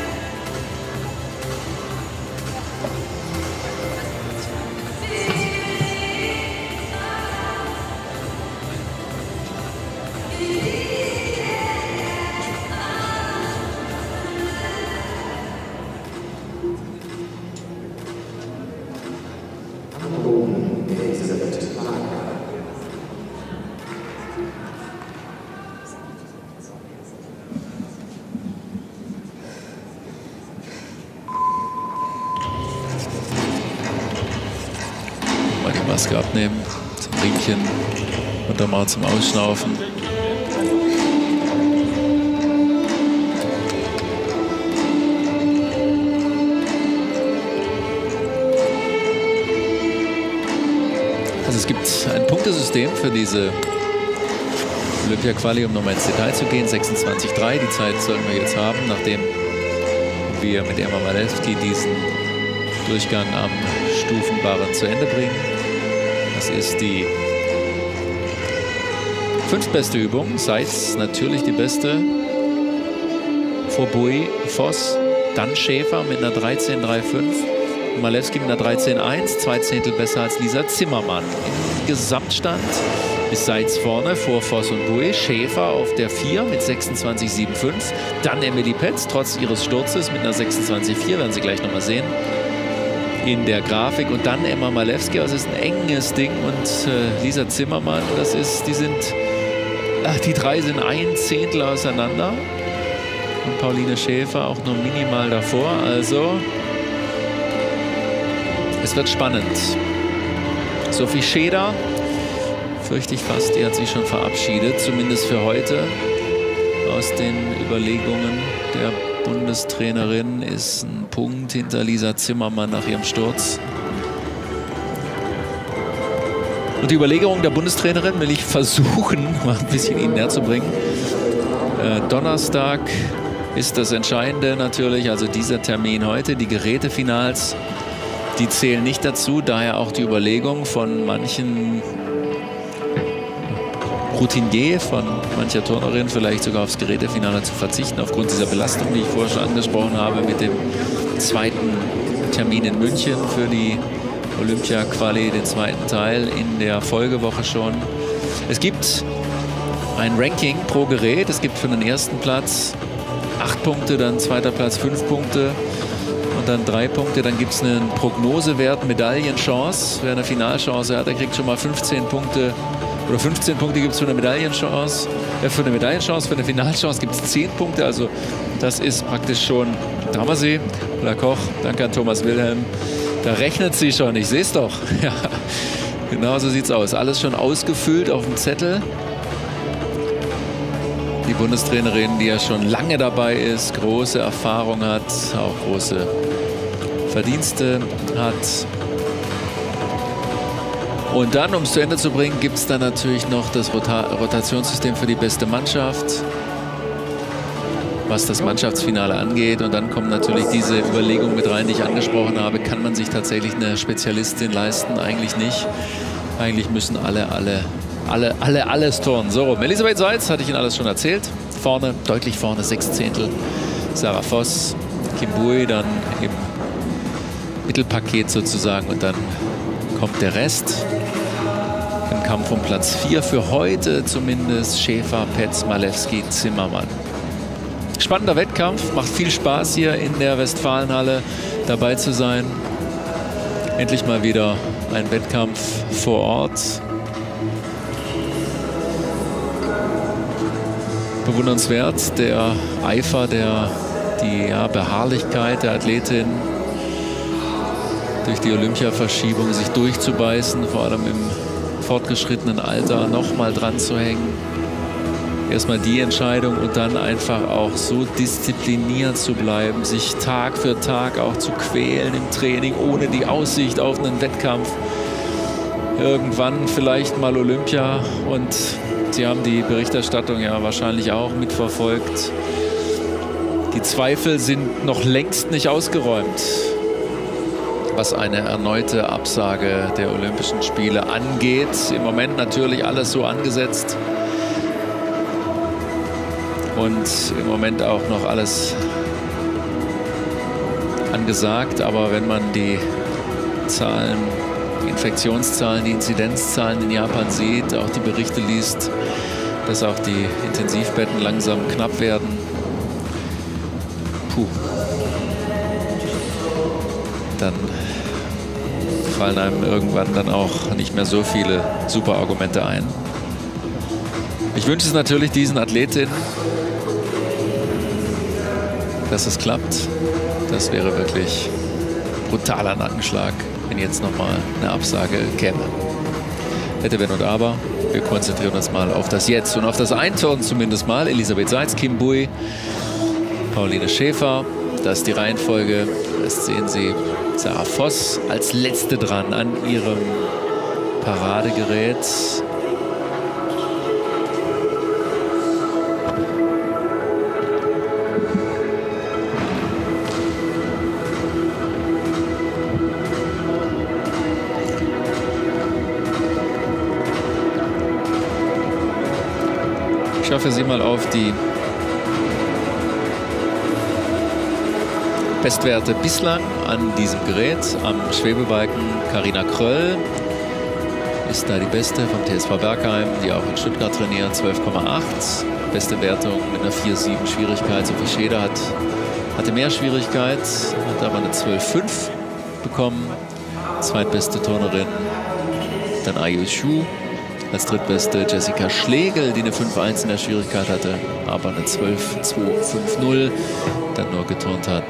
Mal die Maske abnehmen, zum Riemchen und dann mal zum Ausschnaufen. Also es gibt ein Punktesystem für diese Olympia-Quali, um nochmal ins Detail zu gehen. sechsundzwanzig drei, die Zeit sollten wir jetzt haben, nachdem wir mit Emma Malewski diesen Durchgang am Stufenbarren zu Ende bringen. Das ist die fünftbeste Übung. Seitz natürlich die beste. Vor Bui, Voss, dann Schäfer mit einer dreizehn drei fünf. Malewski mit einer dreizehn eins, zwei Zehntel besser als Lisa Zimmermann. Im Gesamtstand ist Seitz vorne vor Voss und Bui. Schäfer auf der vier mit sechsundzwanzig sieben fünf. Dann Emily Petz, trotz ihres Sturzes, mit einer sechsundzwanzig vier, werden Sie gleich nochmal sehen in der Grafik. Und dann Emma Malewski, das ist ein enges Ding. Und äh, Lisa Zimmermann, das ist, die sind, ach, die drei sind ein Zehntel auseinander. Und Pauline Schäfer auch nur minimal davor. Also es wird spannend. Sophie Scheder, fürchte ich fast, die hat sich schon verabschiedet, zumindest für heute. Aus den Überlegungen der Bundestrainerin ist ein Punkt hinter Lisa Zimmermann nach ihrem Sturz. Und die Überlegung der Bundestrainerin will ich versuchen, mal ein bisschen Ihnen näher zu bringen. Äh, Donnerstag ist das Entscheidende natürlich, also dieser Termin heute, die Gerätefinals. Die zählen nicht dazu, daher auch die Überlegung von manchen Routinier, von mancher Turnerin vielleicht sogar aufs Gerätefinale zu verzichten, aufgrund dieser Belastung, die ich vorher schon angesprochen habe, mit dem zweiten Termin in München für die Olympia-Quali, den zweiten Teil in der Folgewoche schon. Es gibt ein Ranking pro Gerät, es gibt für den ersten Platz acht Punkte, dann zweiter Platz fünf Punkte. Und dann drei Punkte, dann gibt es einen Prognosewert, Medaillenchance. Wer eine Finalchance hat, der kriegt schon mal fünfzehn Punkte. Oder fünfzehn Punkte gibt es für eine Medaillenchance. Äh, für eine Medaillenchance, für eine Finalchance gibt es zehn Punkte. Also das ist praktisch schon, da haben wir sie. Ulla Koch, danke an Thomas Wilhelm. Da rechnet sie schon, ich sehe es doch. Ja, genau so sieht es aus. Alles schon ausgefüllt auf dem Zettel. Die Bundestrainerin, die ja schon lange dabei ist, große Erfahrung hat, auch große Verdienste hat. Und dann, um es zu Ende zu bringen, gibt es dann natürlich noch das Rota Rotationssystem für die beste Mannschaft, was das Mannschaftsfinale angeht. Und dann kommt natürlich diese Überlegung mit rein, die ich angesprochen habe. Kann man sich tatsächlich eine Spezialistin leisten? Eigentlich nicht. Eigentlich müssen alle, alle alle, alle, alles Turnen. So rum. Elisabeth Seitz, hatte ich Ihnen alles schon erzählt. Vorne, deutlich vorne, sechs Zehntel. Sarah Voss, Kim Bui dann im Mittelpaket sozusagen und dann kommt der Rest. Im Kampf um Platz vier für heute zumindest Schäfer, Petz, Malewski, Zimmermann. Spannender Wettkampf, macht viel Spaß hier in der Westfalenhalle dabei zu sein. Endlich mal wieder ein Wettkampf vor Ort. Bewundernswert, der Eifer, der, die ja, Beharrlichkeit der Athletin, durch die Olympiaverschiebung sich durchzubeißen, vor allem im fortgeschrittenen Alter noch mal dran zu hängen. Erstmal die Entscheidung und dann einfach auch so diszipliniert zu bleiben, sich Tag für Tag auch zu quälen im Training, ohne die Aussicht auf einen Wettkampf. Irgendwann vielleicht mal Olympia und Sie haben die Berichterstattung ja wahrscheinlich auch mitverfolgt. Die Zweifel sind noch längst nicht ausgeräumt, was eine erneute Absage der Olympischen Spiele angeht. Im Moment natürlich alles so angesetzt. Und im Moment auch noch alles angesagt. Aber wenn man die Zahlen, die Infektionszahlen, die Inzidenzzahlen in Japan sieht, auch die Berichte liest, dass auch die Intensivbetten langsam knapp werden. Puh. Dann fallen einem irgendwann dann auch nicht mehr so viele super Argumente ein. Ich wünsche es natürlich diesen Athletinnen, dass es klappt. Das wäre wirklich brutaler Nackenschlag, wenn jetzt nochmal eine Absage käme. Hätte, wenn und aber. Wir konzentrieren uns mal auf das Jetzt und auf das Einturnen zumindest mal. Elisabeth Seitz, Kim Bui, Pauline Schäfer. Das ist die Reihenfolge. Das sehen Sie. Sarah Voss als Letzte dran an ihrem Paradegerät. Ich schaffe Sie mal auf die Bestwerte bislang an diesem Gerät. Am Schwebebalken Carina Kröll ist da die Beste vom T S V Bergheim, die auch in Stuttgart trainiert, zwölf Komma acht. Beste Wertung mit einer vier Komma sieben Schwierigkeit. Sophie Scheder hat, hatte mehr Schwierigkeit, hat aber eine zwölf Komma fünf bekommen. Zweitbeste Turnerin dann Ayu Shu. Als drittbeste Jessica Schlegel, die eine fünf Komma eins in der Schwierigkeit hatte, aber eine zwölf Komma zwei fünf null dann nur geturnt hat.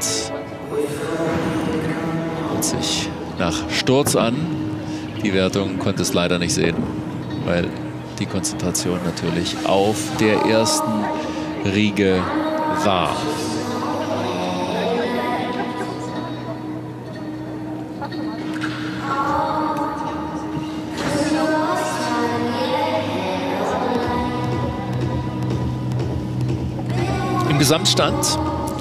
Und sich nach Sturz an, die Wertung konnte es leider nicht sehen, weil die Konzentration natürlich auf der ersten Riege war. Im Gesamtstand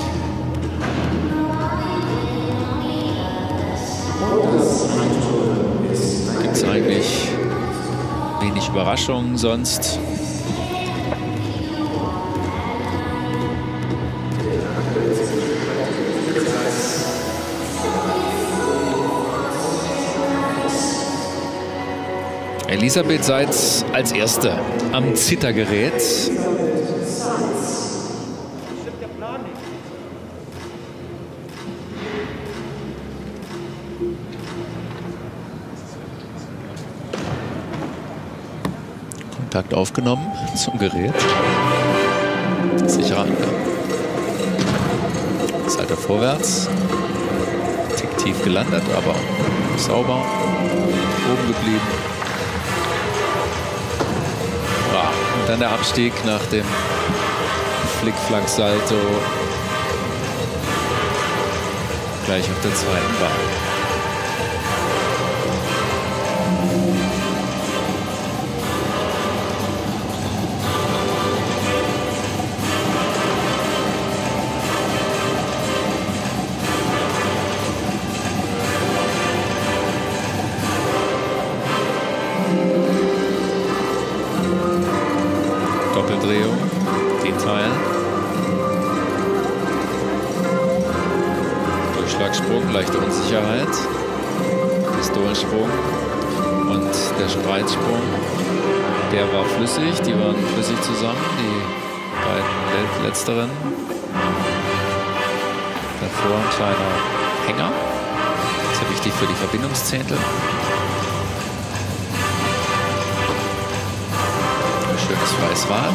gibt es eigentlich wenig Überraschungen sonst. Elisabeth Seitz als Erste am Zittergerät. Kontakt aufgenommen zum Gerät. Sicherer Angang. Salto vorwärts. Tick tief gelandet, aber sauber. Oben geblieben. Ja, und dann der Abstieg nach dem Flickflack-Salto. Gleich auf der zweiten Bahn. Doppeldrehung, den Teil. Durchschlagssprung, leichte Unsicherheit. Pistolensprung und der Spreizsprung. Der war flüssig, die waren flüssig zusammen, die beiden letzteren. Davor ein kleiner Hänger. Sehr wichtig für die Verbindungszehntel. Ein schönes freies Rad.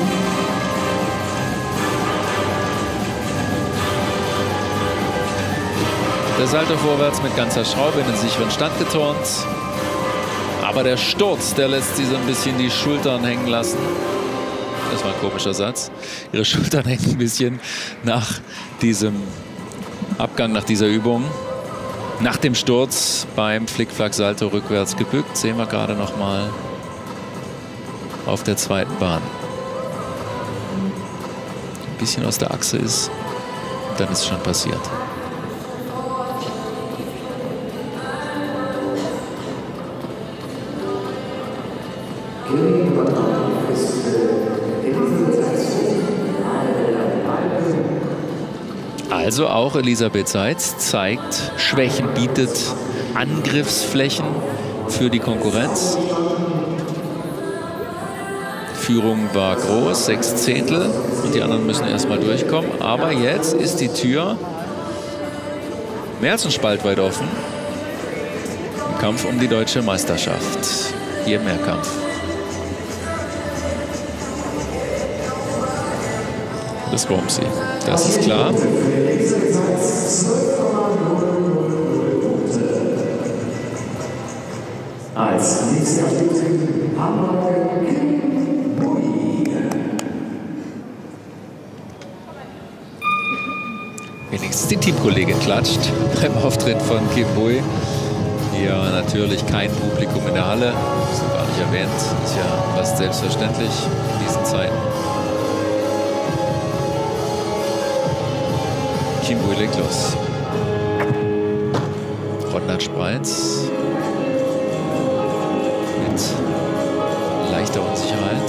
Der Salto vorwärts mit ganzer Schraube in den sicheren Stand geturnt. Aber der Sturz, der lässt sie so ein bisschen die Schultern hängen lassen. Das war ein komischer Satz. Ihre Schultern hängen ein bisschen nach diesem Abgang, nach dieser Übung. Nach dem Sturz beim Flickflack-Salto rückwärts gebückt. Sehen wir gerade noch mal auf der zweiten Bahn. Ein bisschen aus der Achse ist. Und dann ist es schon passiert. Also auch Elisabeth Seitz zeigt Schwächen, bietet Angriffsflächen für die Konkurrenz. Führung war groß, sechs Zehntel und die anderen müssen erstmal durchkommen. Aber jetzt ist die Tür mehr als ein Spalt weit offen im Kampf um die deutsche Meisterschaft. Hier im Mehrkampf. Das brauchen sie. Das ist klar. Als nächster Wenigstens die Teamkollegin klatscht beim Auftritt von Kim Bui. Hier natürlich kein Publikum in der Halle. Das ist noch gar nicht erwähnt. Ist ja fast selbstverständlich in diesen Zeiten. Kim Bui legt los. Ronald Spreitz mit leichter Unsicherheit.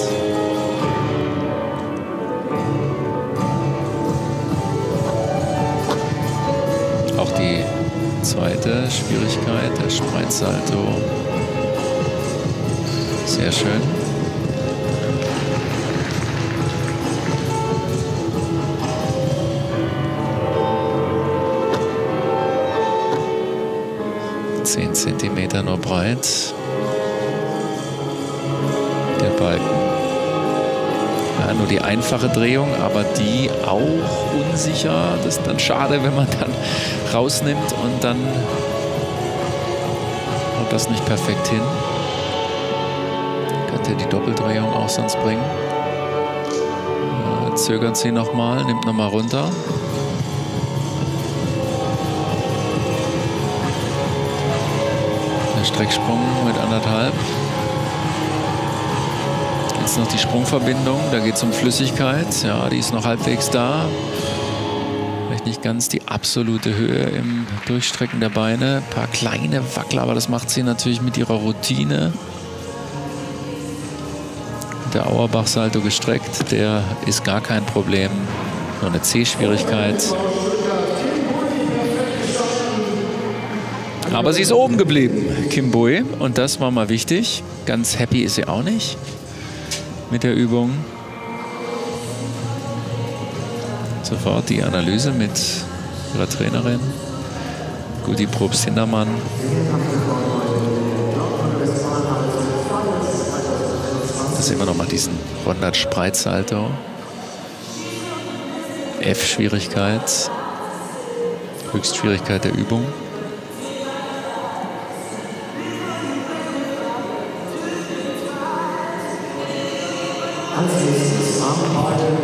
Auch die zweite Schwierigkeit, der Spreizsalto. Sehr schön. zehn Zentimeter nur breit. Der Balken. Ja, nur die einfache Drehung, aber die auch unsicher. Das ist dann schade, wenn man dann rausnimmt und dann haut das nicht perfekt hin. Könnte die Doppeldrehung auch sonst bringen. Ja, zögern Sie nochmal, nimmt nochmal runter. Strecksprung mit anderthalb. Jetzt noch die Sprungverbindung, da geht es um Flüssigkeit. Ja, die ist noch halbwegs da. Vielleicht nicht ganz die absolute Höhe im Durchstrecken der Beine. Ein paar kleine Wackler, aber das macht sie natürlich mit ihrer Routine. Der Auerbach-Salto gestreckt, der ist gar kein Problem. Nur eine C-Schwierigkeit. Aber sie ist oben geblieben, Kim Bui. Und das war mal wichtig. Ganz happy ist sie auch nicht mit der Übung. Sofort die Analyse mit ihrer Trainerin. Gudi Probst-Hintermann. Da sehen wir nochmal diesen Ronald Spreitz-Salto. F-Schwierigkeit. Höchstschwierigkeit der Übung. Als nächstes Armhalten.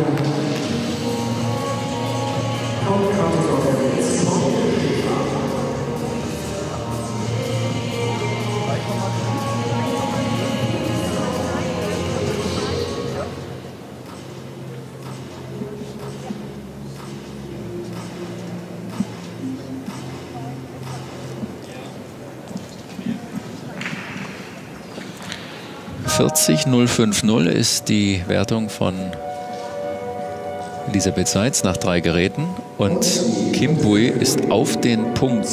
Kommt Kampf auf der letzten Runde. vierzig null fünf null ist die Wertung von Elisabeth Seitz nach drei Geräten. Und Kim Bui ist auf den Punkt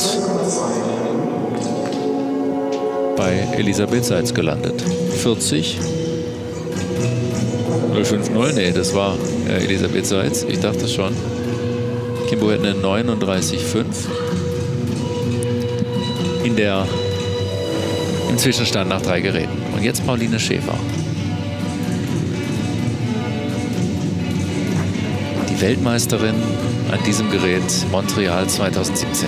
bei Elisabeth Seitz gelandet. vierzig null fünf null, nee, das war äh, Elisabeth Seitz. Ich dachte schon. Kim Bui hat eine neununddreißig fünf. In der im Zwischenstand nach drei Geräten. Und jetzt Pauline Schäfer. Die Weltmeisterin an diesem Gerät Montreal zweitausendsiebzehn.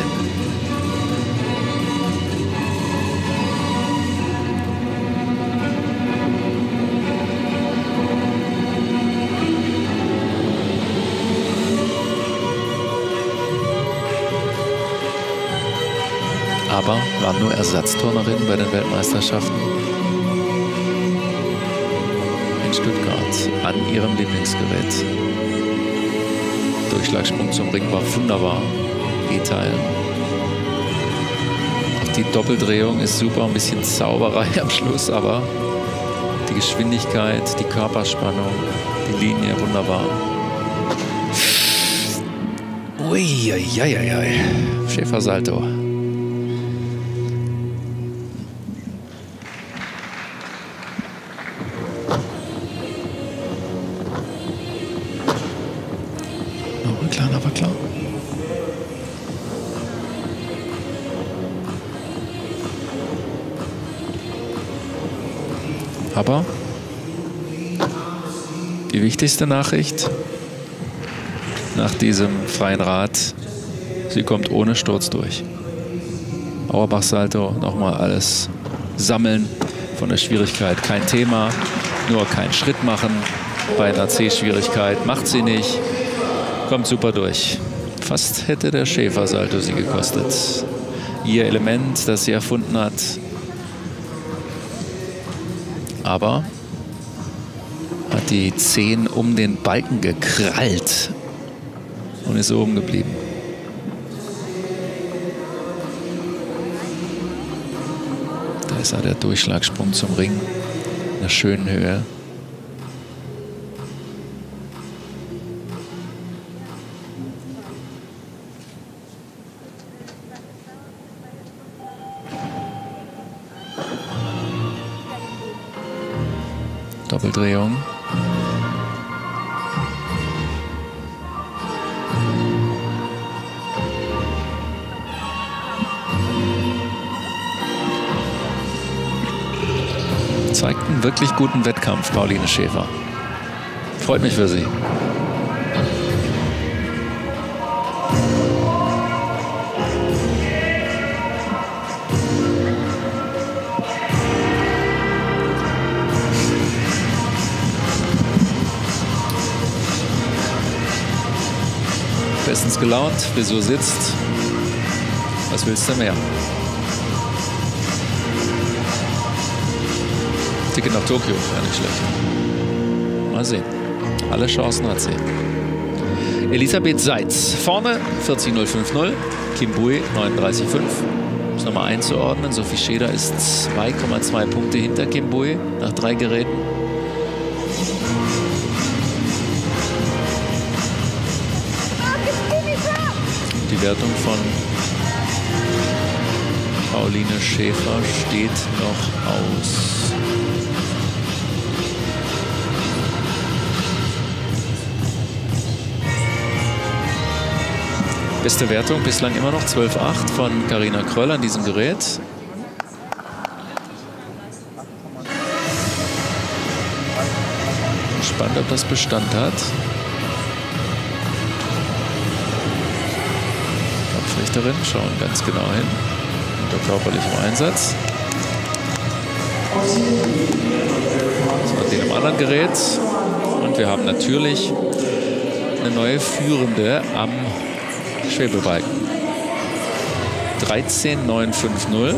Aber war nur Ersatzturnerin bei den Weltmeisterschaften in Stuttgart an ihrem Lieblingsgerät. Durchschlagssprung zum Ring war wunderbar. E-Teil. Auch die Doppeldrehung ist super, ein bisschen Zauberei am Schluss, aber die Geschwindigkeit, die Körperspannung, die Linie wunderbar. Uiuiuiui. Schäfer-Salto. Aber die wichtigste Nachricht nach diesem freien Rad, sie kommt ohne Sturz durch. Auerbach-Salto, nochmal alles sammeln von der Schwierigkeit, kein Thema, nur keinen Schritt machen bei einer C-Schwierigkeit, macht sie nicht, kommt super durch. Fast hätte der Schäfer-Salto sie gekostet. Ihr Element, das sie erfunden hat. Aber hat die Zehen um den Balken gekrallt und ist oben geblieben. Da ist der Durchschlagssprung zum Ring in einer schönen Höhe. Doppeldrehung. Zeigt einen wirklich guten Wettkampf, Pauline Schäfer. Freut mich für sie. Bestens gelaunt, Frisur sitzt. Was willst du mehr? Ticket nach Tokio, ja nicht schlecht. Mal sehen. Alle Chancen hat sie. Elisabeth Seitz vorne, vierzig null fünf null. Kim Bui, neununddreißig fünf. Um es nochmal einzuordnen, Sophie Scheder ist zwei Komma zwei Punkte hinter Kim Bui nach drei Geräten. Die Wertung von Pauline Schäfer steht noch aus. Beste Wertung bislang immer noch zwölf Komma acht von Carina Kröll an diesem Gerät. Spannend, ob das Bestand hat. Kampfrichterin schauen ganz genau hin. Unter körperlichem Einsatz. Das war den im anderen Gerät. Und wir haben natürlich eine neue Führende am Schwebebalken. dreizehn neun fünf null.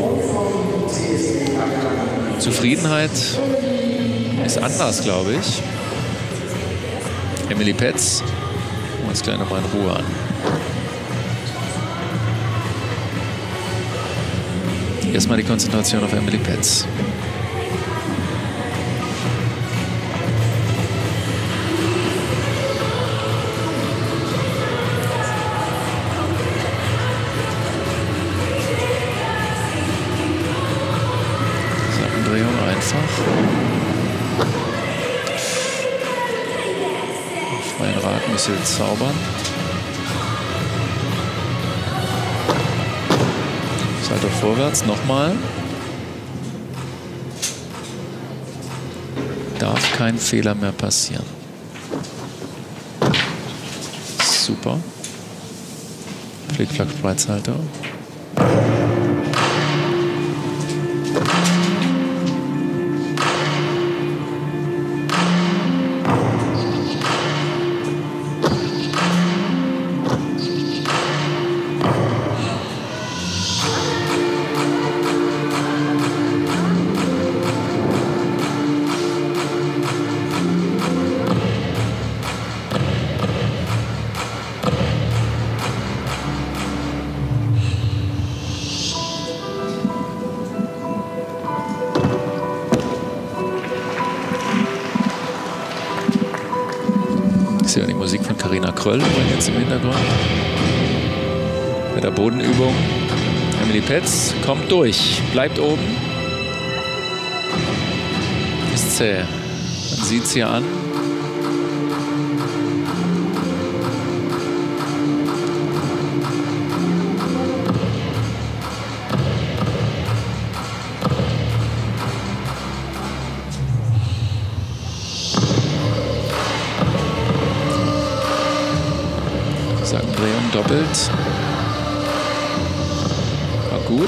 Zufriedenheit ist anders, glaube ich. Emily Petz. Gucken wir uns gleich nochmal in Ruhe an. Erstmal die Konzentration auf Emily Petz. Freien Rad muss jetzt zaubern. Salto vorwärts, nochmal. Darf kein Fehler mehr passieren. Super. Flick-Flack, Spreizsalto. Ja, die Musik von Carina Kröll jetzt im Hintergrund. Bei der Bodenübung. Emily Petz kommt durch, bleibt oben. Ist zäh. Man sieht es hier an. Drehung doppelt. War gut.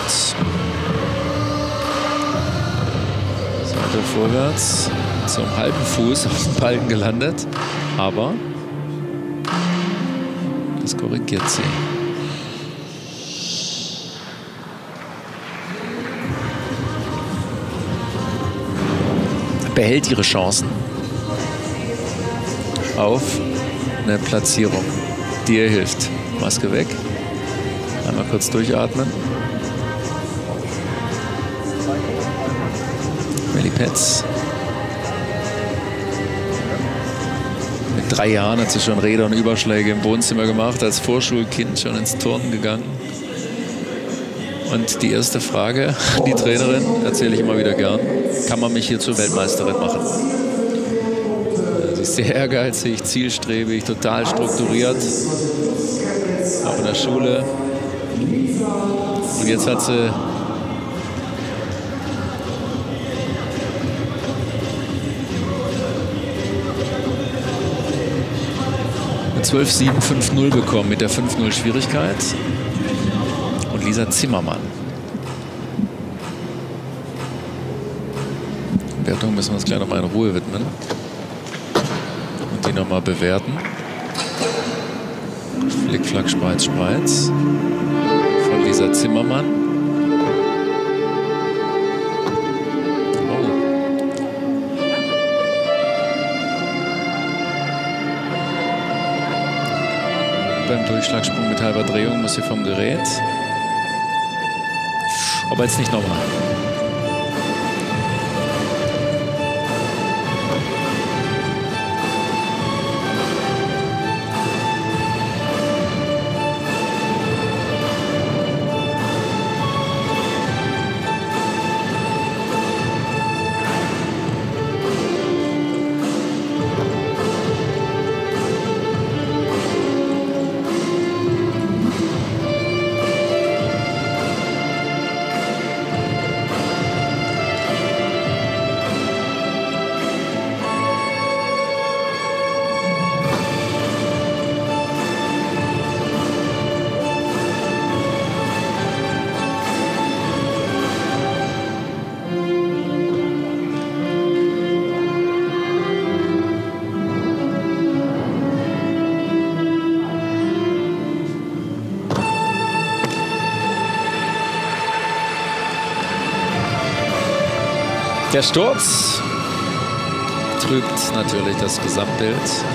Salto vorwärts. Zum halben Fuß auf den Balken gelandet. Aber das korrigiert sie. Behält ihre Chancen auf eine Platzierung, die ihr hilft. Maske weg. Einmal kurz durchatmen. Emily Petz. Mit drei Jahren hat sie schon Räder und Überschläge im Wohnzimmer gemacht, als Vorschulkind schon ins Turnen gegangen. Und die erste Frage an die Trainerin, erzähle ich immer wieder gern, kann man mich hier zur Weltmeisterin machen? Sie ist sehr ehrgeizig, zielstrebig, total strukturiert. Auch in der Schule. Und jetzt hat sie eine zwölf sieben fünf null bekommen mit der fünf null Schwierigkeit. Und Lisa Zimmermann. Die Wertung müssen wir uns gleich nochmal in Ruhe widmen. Und die nochmal bewerten. Flick, Flack, Spreiz, Spreiz von Lisa Zimmermann. Oh. Beim Durchschlagsprung mit halber Drehung muss sie vom Gerät. Aber jetzt nicht nochmal. Der Sturz trübt natürlich das Gesamtbild.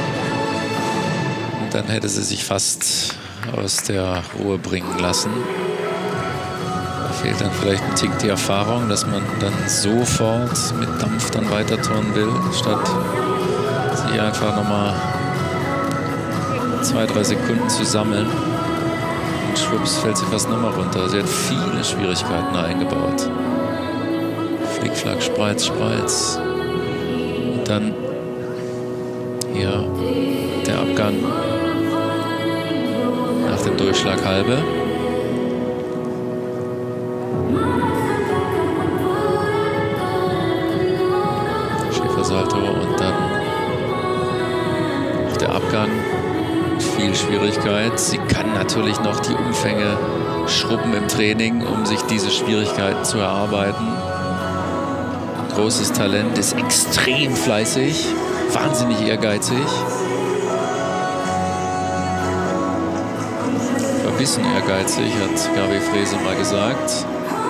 Und dann hätte sie sich fast aus der Ruhe bringen lassen. Da fehlt dann vielleicht ein Tick die Erfahrung, dass man dann sofort mit Dampf dann weiter turnen will, statt sich einfach nochmal zwei, drei Sekunden zu sammeln. Und schwupps fällt sie fast nochmal runter. Sie hat viele Schwierigkeiten eingebaut. Flick, Flack, Spreiz, Spreiz. Und dann hier der Abgang dann nach dem Durchschlag halbe. Schäfersalto und dann auch der Abgang. Viel Schwierigkeit. Sie kann natürlich noch die Umfänge schrubben im Training, um sich diese Schwierigkeiten zu erarbeiten. Großes Talent, ist extrem fleißig, wahnsinnig ehrgeizig. Verbissen ehrgeizig, hat Gabi Frese mal gesagt.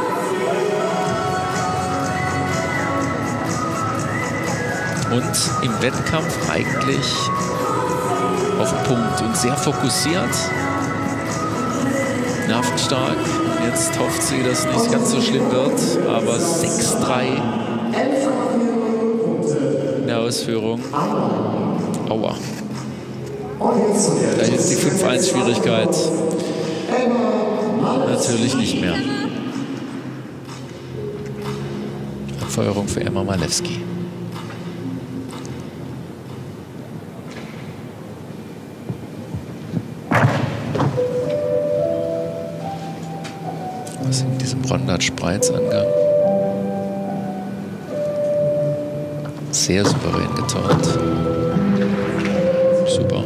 Und im Wettkampf eigentlich auf den Punkt und sehr fokussiert. Nervenstark. Jetzt hofft sie, dass es nicht ganz so schlimm wird. Aber sechs drei in der Ausführung. Aua. Da ist die fünf eins Schwierigkeit natürlich nicht mehr. Abfeuerung für Emma Malewski. Was in diesem Rondert-Spreizangang. Sehr souverän geturnt. Super.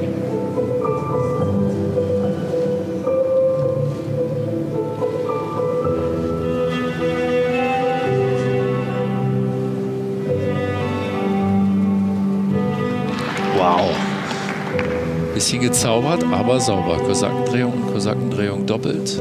Wow. Bisschen gezaubert, aber sauber. Kosakendrehung, Kosakendrehung doppelt.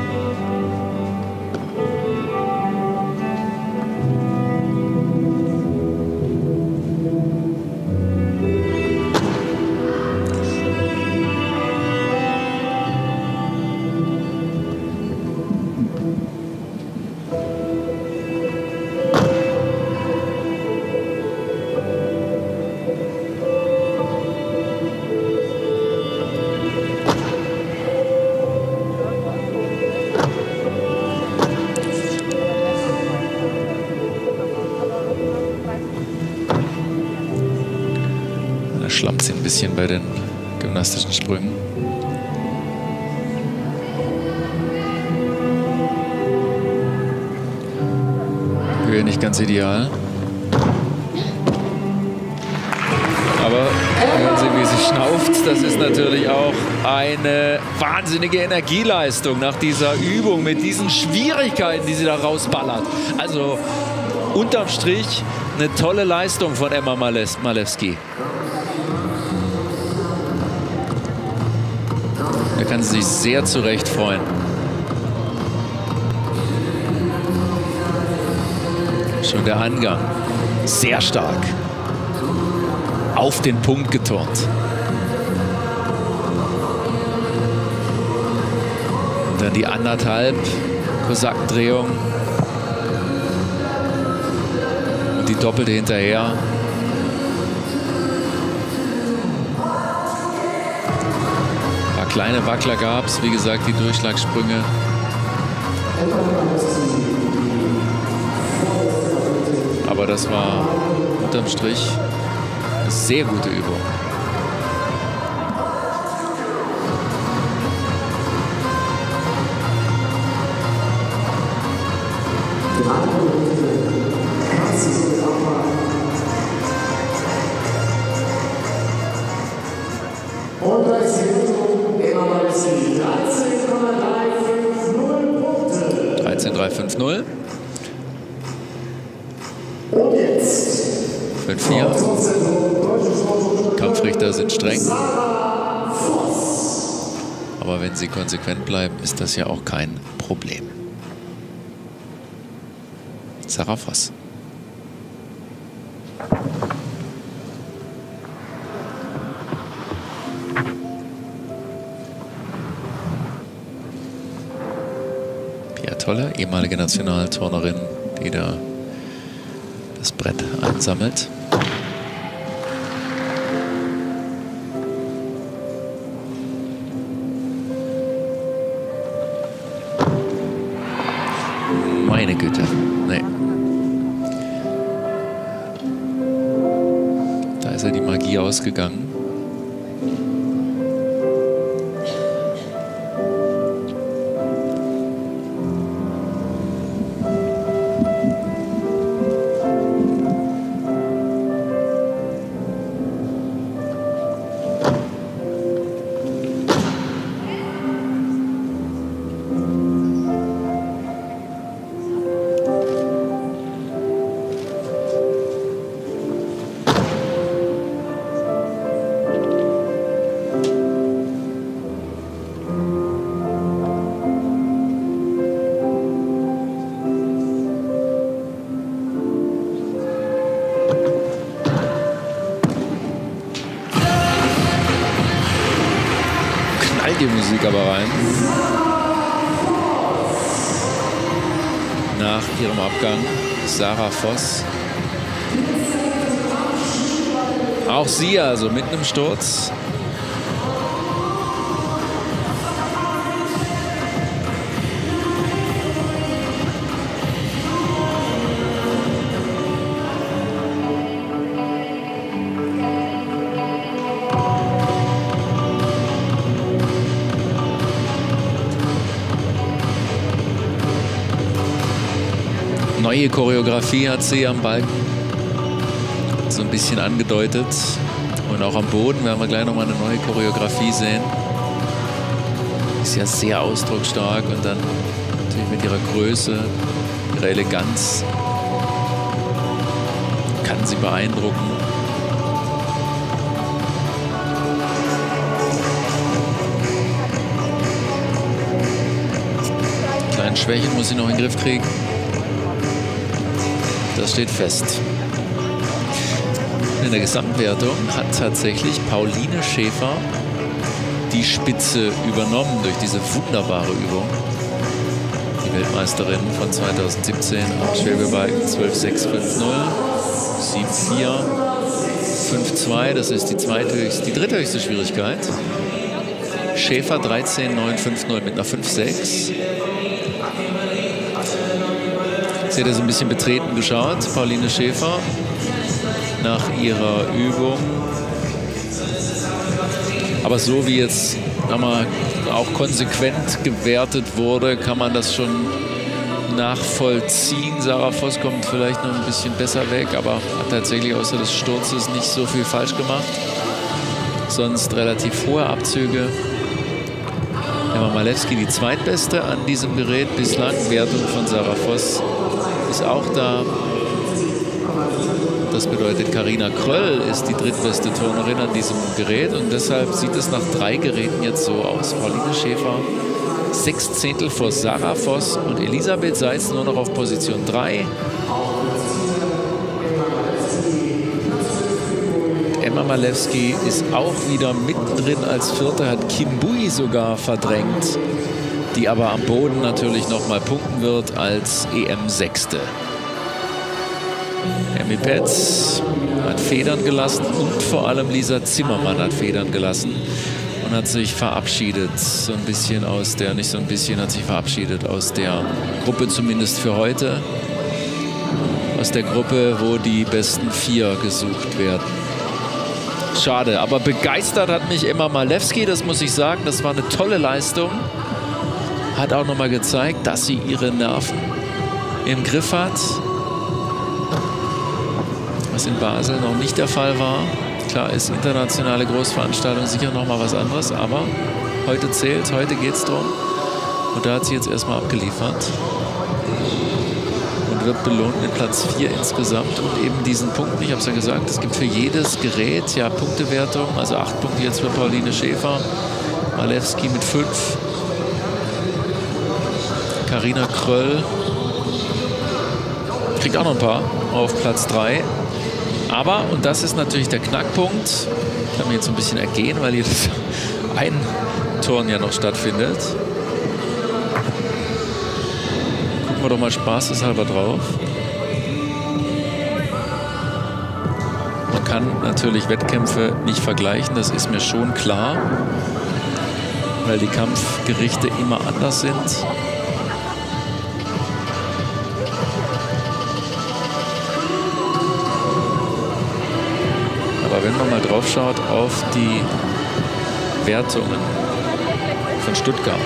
Schlammt sie ein bisschen bei den gymnastischen Sprüngen. Höhe nicht ganz ideal. Aber hören Sie, wie sie schnauft. Das ist natürlich auch eine wahnsinnige Energieleistung nach dieser Übung mit diesen Schwierigkeiten, die sie da rausballert. Also unterm Strich eine tolle Leistung von Emma Malewski. Da kann sie sich sehr zu Recht freuen. Schon der Angang. Sehr stark. Auf den Punkt geturnt. Und dann die anderthalb Kosakendrehung. Und die doppelte hinterher. Kleine Wackler gab es, wie gesagt, die Durchschlagssprünge. Aber das war unterm Strich eine sehr gute Übung. Und als Führung Emma Malewski dreizehn Komma drei fünf null Punkte. dreizehn Komma drei fünf null. Und jetzt fünf vier. Kampfrichter sind streng. Aber wenn sie konsequent bleiben, ist das ja auch kein Problem. Sarah Voss. Pia Tolle, ehemalige Nationalturnerin, die da das Brett einsammelt. Meine Güte, nee. Da ist ja die Magie ausgegangen. knallt die Musik aber rein. Nach ihrem Abgang Sarah Vos. Auch sie also mit einem Sturz. Neue Choreografie hat sie am Balken so ein bisschen angedeutet. Und auch am Boden werden wir gleich nochmal eine neue Choreografie sehen. Ist ja sehr ausdrucksstark und dann natürlich mit ihrer Größe, ihrer Eleganz kann sie beeindrucken. Kleine Schwächen muss sie noch in den Griff kriegen. Das steht fest. In der Gesamtwertung hat tatsächlich Pauline Schäfer die Spitze übernommen durch diese wunderbare Übung. Die Weltmeisterin von zweitausendsiebzehn am Schwebebalken zwölf sechs fünf null, sieben vier, fünf zwei, das ist die zweithöchste, die dritthöchste Schwierigkeit. Schäfer dreizehn neun fünf null mit einer fünf sechs. Sie hat jetzt ein bisschen betreten geschaut, Pauline Schäfer, nach ihrer Übung. Aber so wie jetzt mal auch konsequent gewertet wurde, kann man das schon nachvollziehen. Sarah Vos kommt vielleicht noch ein bisschen besser weg, aber hat tatsächlich außer des Sturzes nicht so viel falsch gemacht. Sonst relativ hohe Abzüge. Emma Malewski die zweitbeste an diesem Gerät bislang. Wertung von Sarah Vos ist auch da. Das bedeutet, Carina Kröll ist die drittbeste Turnerin an diesem Gerät und deshalb sieht es nach drei Geräten jetzt so aus. Pauline Schäfer sechs Zehntel vor Sarah Vos und Elisabeth Seitz nur noch auf Position drei. Emma Malewski ist auch wieder mittendrin als Vierte, hat Kim Bui sogar verdrängt, die aber am Boden natürlich noch mal punkten wird als E M-Sechste. Emmy Petz hat Federn gelassen und vor allem Lisa Zimmermann hat Federn gelassen und hat sich verabschiedet, so ein bisschen aus der, nicht so ein bisschen, hat sich verabschiedet aus der Gruppe, zumindest für heute, aus der Gruppe, wo die besten vier gesucht werden. Schade, aber begeistert hat mich Emma Malewski, das muss ich sagen, das war eine tolle Leistung. Hat auch nochmal gezeigt, dass sie ihre Nerven im Griff hat. Was in Basel noch nicht der Fall war. Klar ist internationale Großveranstaltung sicher noch mal was anderes, aber heute zählt, heute geht es drum. Und da hat sie jetzt erstmal abgeliefert. Und wird belohnt mit Platz vier insgesamt und eben diesen Punkten. Ich habe es ja gesagt, es gibt für jedes Gerät ja Punktewertung. Also acht Punkte jetzt für Pauline Schäfer. Malewski mit fünf. Carina Kröll kriegt auch noch ein paar auf Platz drei. Aber, und das ist natürlich der Knackpunkt, ich kann mir jetzt ein bisschen ergehen, weil hier ein Turn ja noch stattfindet. Gucken wir doch mal spaßeshalber drauf. Man kann natürlich Wettkämpfe nicht vergleichen, das ist mir schon klar, weil die Kampfgerichte immer anders sind. Wenn man mal drauf schaut auf die Wertungen von Stuttgart,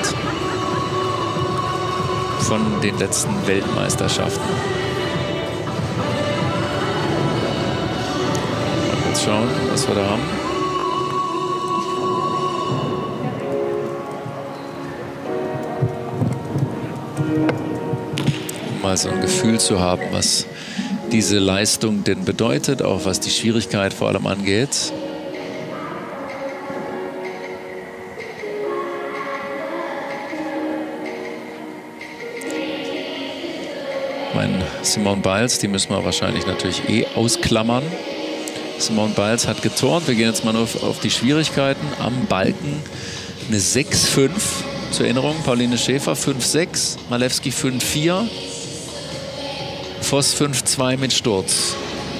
von den letzten Weltmeisterschaften. Mal kurz schauen, was wir da haben. Um mal so ein Gefühl zu haben, was diese Leistung denn bedeutet, auch was die Schwierigkeit vor allem angeht. Mein Simone Biles, die müssen wir wahrscheinlich natürlich eh ausklammern. Simone Biles hat geturnt. Wir gehen jetzt mal auf, auf die Schwierigkeiten am Balken eine sechs fünf. Zur Erinnerung, Pauline Schäfer fünf sechs, Malewski fünf vier, Voss fünf zwei mit Sturz.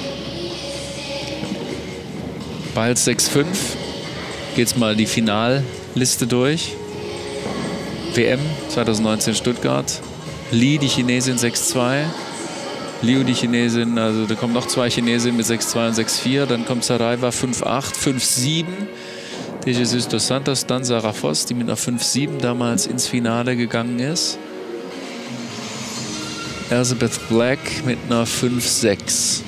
Bals sechs fünf. Geht's mal die Finalliste durch. W M zwanzig neunzehn Stuttgart. Li, die Chinesin sechs zwei. Liu, die Chinesin, also da kommen noch zwei Chinesinnen mit sechs zwei und sechs vier. Dann kommt Saraiva fünf acht, fünf sieben. De Jesus dos Santos, dann Sarah Voss, die mit einer fünf sieben damals ins Finale gegangen ist. Elizabeth Black mit einer fünf sechs.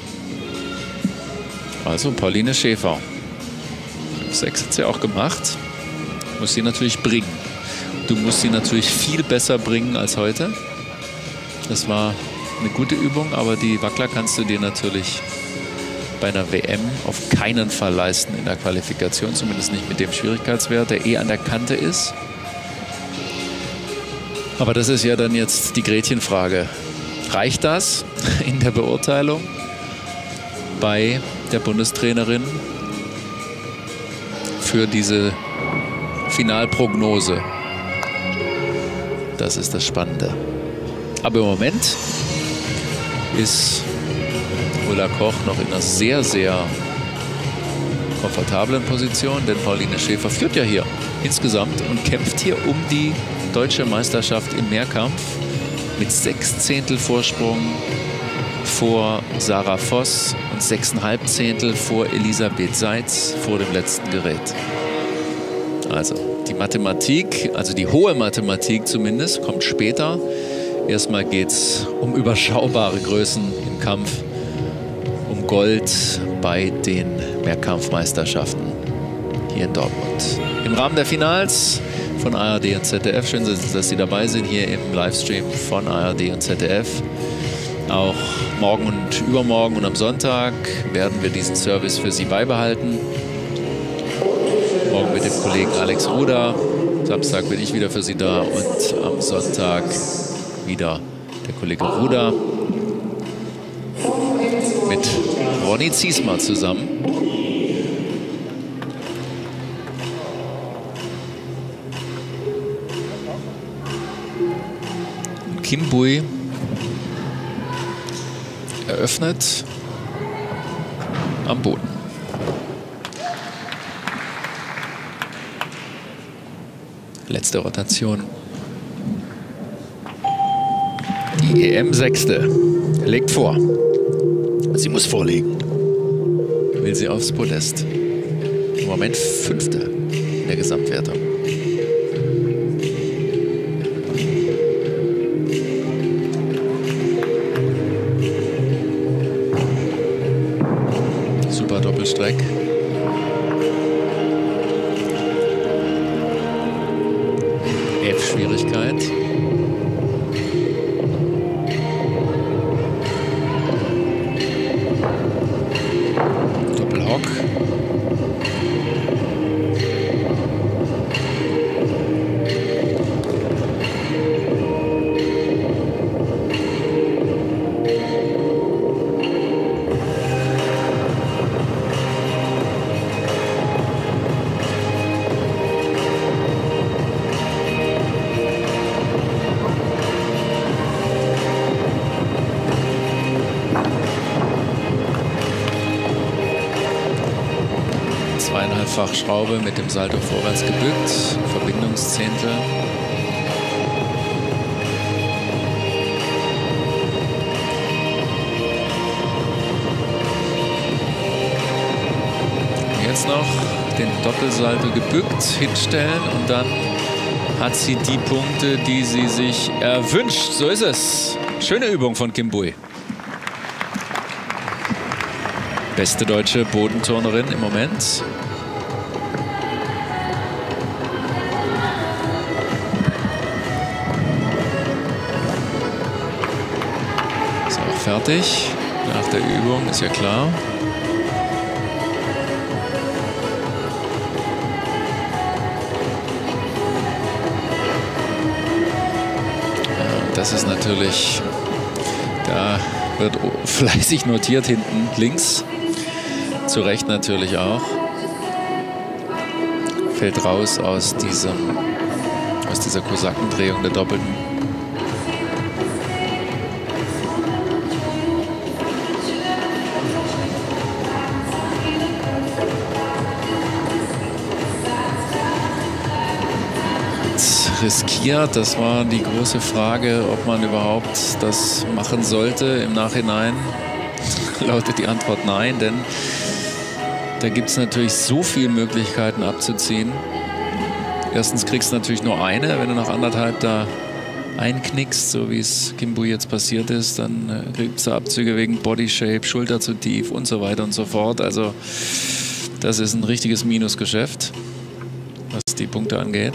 Also Pauline Schäfer. fünf sechs hat sie auch gemacht. Muss sie natürlich bringen. Du musst sie natürlich viel besser bringen als heute. Das war eine gute Übung, aber die Wackler kannst du dir natürlich bei einer W M auf keinen Fall leisten in der Qualifikation, zumindest nicht mit dem Schwierigkeitswert, der eh an der Kante ist. Aber das ist ja dann jetzt die Gretchenfrage. Reicht das in der Beurteilung bei der Bundestrainerin für diese Finalprognose? Das ist das Spannende. Aber im Moment ist Ulla Koch noch in einer sehr, sehr komfortablen Position, denn Pauline Schäfer führt ja hier insgesamt und kämpft hier um die deutsche Meisterschaft im Mehrkampf mit sechs Zehntel Vorsprung vor Sarah Voss und sechseinhalb Zehntel vor Elisabeth Seitz vor dem letzten Gerät. Also die Mathematik, also die hohe Mathematik zumindest, kommt später. Erstmal geht es um überschaubare Größen im Kampf, um Gold bei den Mehrkampfmeisterschaften hier in Dortmund. Im Rahmen der Finals von A R D und Z D F, schön, dass Sie dabei sind hier im Livestream von A R D und Z D F. Auch morgen und übermorgen und am Sonntag werden wir diesen Service für Sie beibehalten. Morgen mit dem Kollegen Alex Ruder. Samstag bin ich wieder für Sie da und am Sonntag wieder der Kollege Ruder mit Ronny Ziesmer zusammen. Und Kim Bui eröffnet am Boden. Letzte Rotation. Die E M-Sechste legt vor. Sie muss vorlegen. Will sie aufs Podest. Im Moment Fünfte in der Gesamtwertung. Super Doppelstreck. F-Schwierigkeit. Doppelhock. Zweieinhalbfach Schraube mit dem Salto vorwärts gebückt, Verbindungszehntel. Jetzt noch den Doppelsalto gebückt hinstellen und dann hat sie die Punkte, die sie sich erwünscht. So ist es. Schöne Übung von Kim Bui. Beste deutsche Bodenturnerin im Moment. Ist auch fertig. Nach der Übung, ist ja klar. Ja, das ist natürlich, da wird fleißig notiert hinten links. Zu Recht natürlich auch. fällt raus aus, diesem, aus dieser Kosakendrehung der Doppelten. Riskiert, das war die große Frage, ob man überhaupt das machen sollte im Nachhinein. Lautet die Antwort nein, denn da gibt es natürlich so viele Möglichkeiten abzuziehen. Erstens kriegst du natürlich nur eine, wenn du nach anderthalb da einknickst, so wie es Kim Bui jetzt passiert ist, dann kriegst du Abzüge wegen Bodyshape, Schulter zu tief und so weiter und so fort. Also das ist ein richtiges Minusgeschäft, was die Punkte angeht.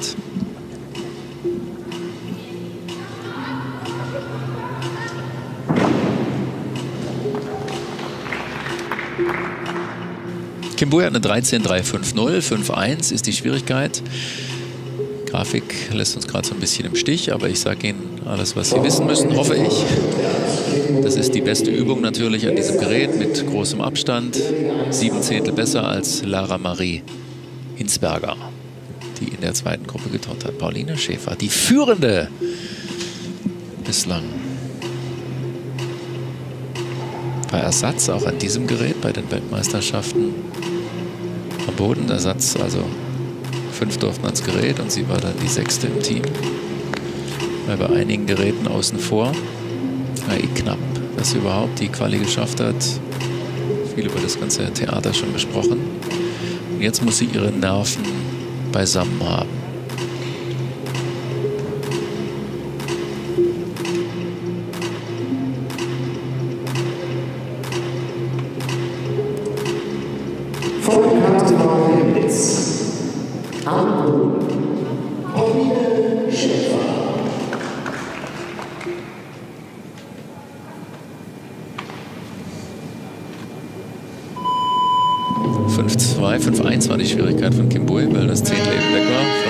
Kim Bui hat eine dreizehn drei fünf null, fünf eins ist die Schwierigkeit. Grafik lässt uns gerade so ein bisschen im Stich, aber ich sage Ihnen alles, was Sie wissen müssen, hoffe ich. Das ist die beste Übung natürlich an diesem Gerät mit großem Abstand. Sieben Zehntel besser als Lara Marie Hinsberger, die in der zweiten Gruppe geturnt hat. Pauline Schäfer, die führende bislang. Bei Ersatz auch an diesem Gerät bei den Weltmeisterschaften verboten. Ersatz, also fünf durften ans Gerät und sie war dann die sechste im Team. Weil bei einigen Geräten außen vor. Ja, eh knapp, dass sie überhaupt die Quali geschafft hat. Viel über das ganze Theater schon besprochen. Und jetzt muss sie ihre Nerven beisammen haben. fünf zwei, fünf eins war die Schwierigkeit von Kim Bui, weil das Zehntel eben weg war von,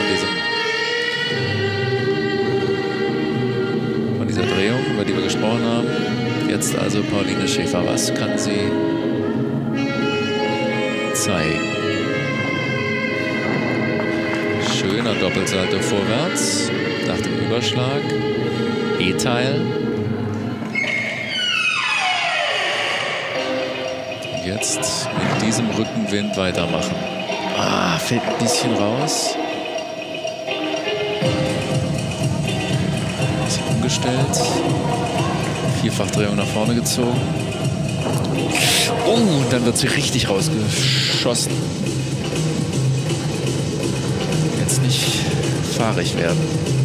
diesem, von dieser Drehung, über die wir gesprochen haben. Jetzt also Pauline Schäfer, was kann sie zeigen? Schöner Doppelsalto vorwärts, nach dem Überschlag, E-Teil. Jetzt mit diesem Rückenwind weitermachen. Ah, fällt ein bisschen raus. Ein bisschen umgestellt. Vierfachdrehung nach vorne gezogen. Oh, und dann wird sie richtig rausgeschossen. Jetzt nicht fahrig werden.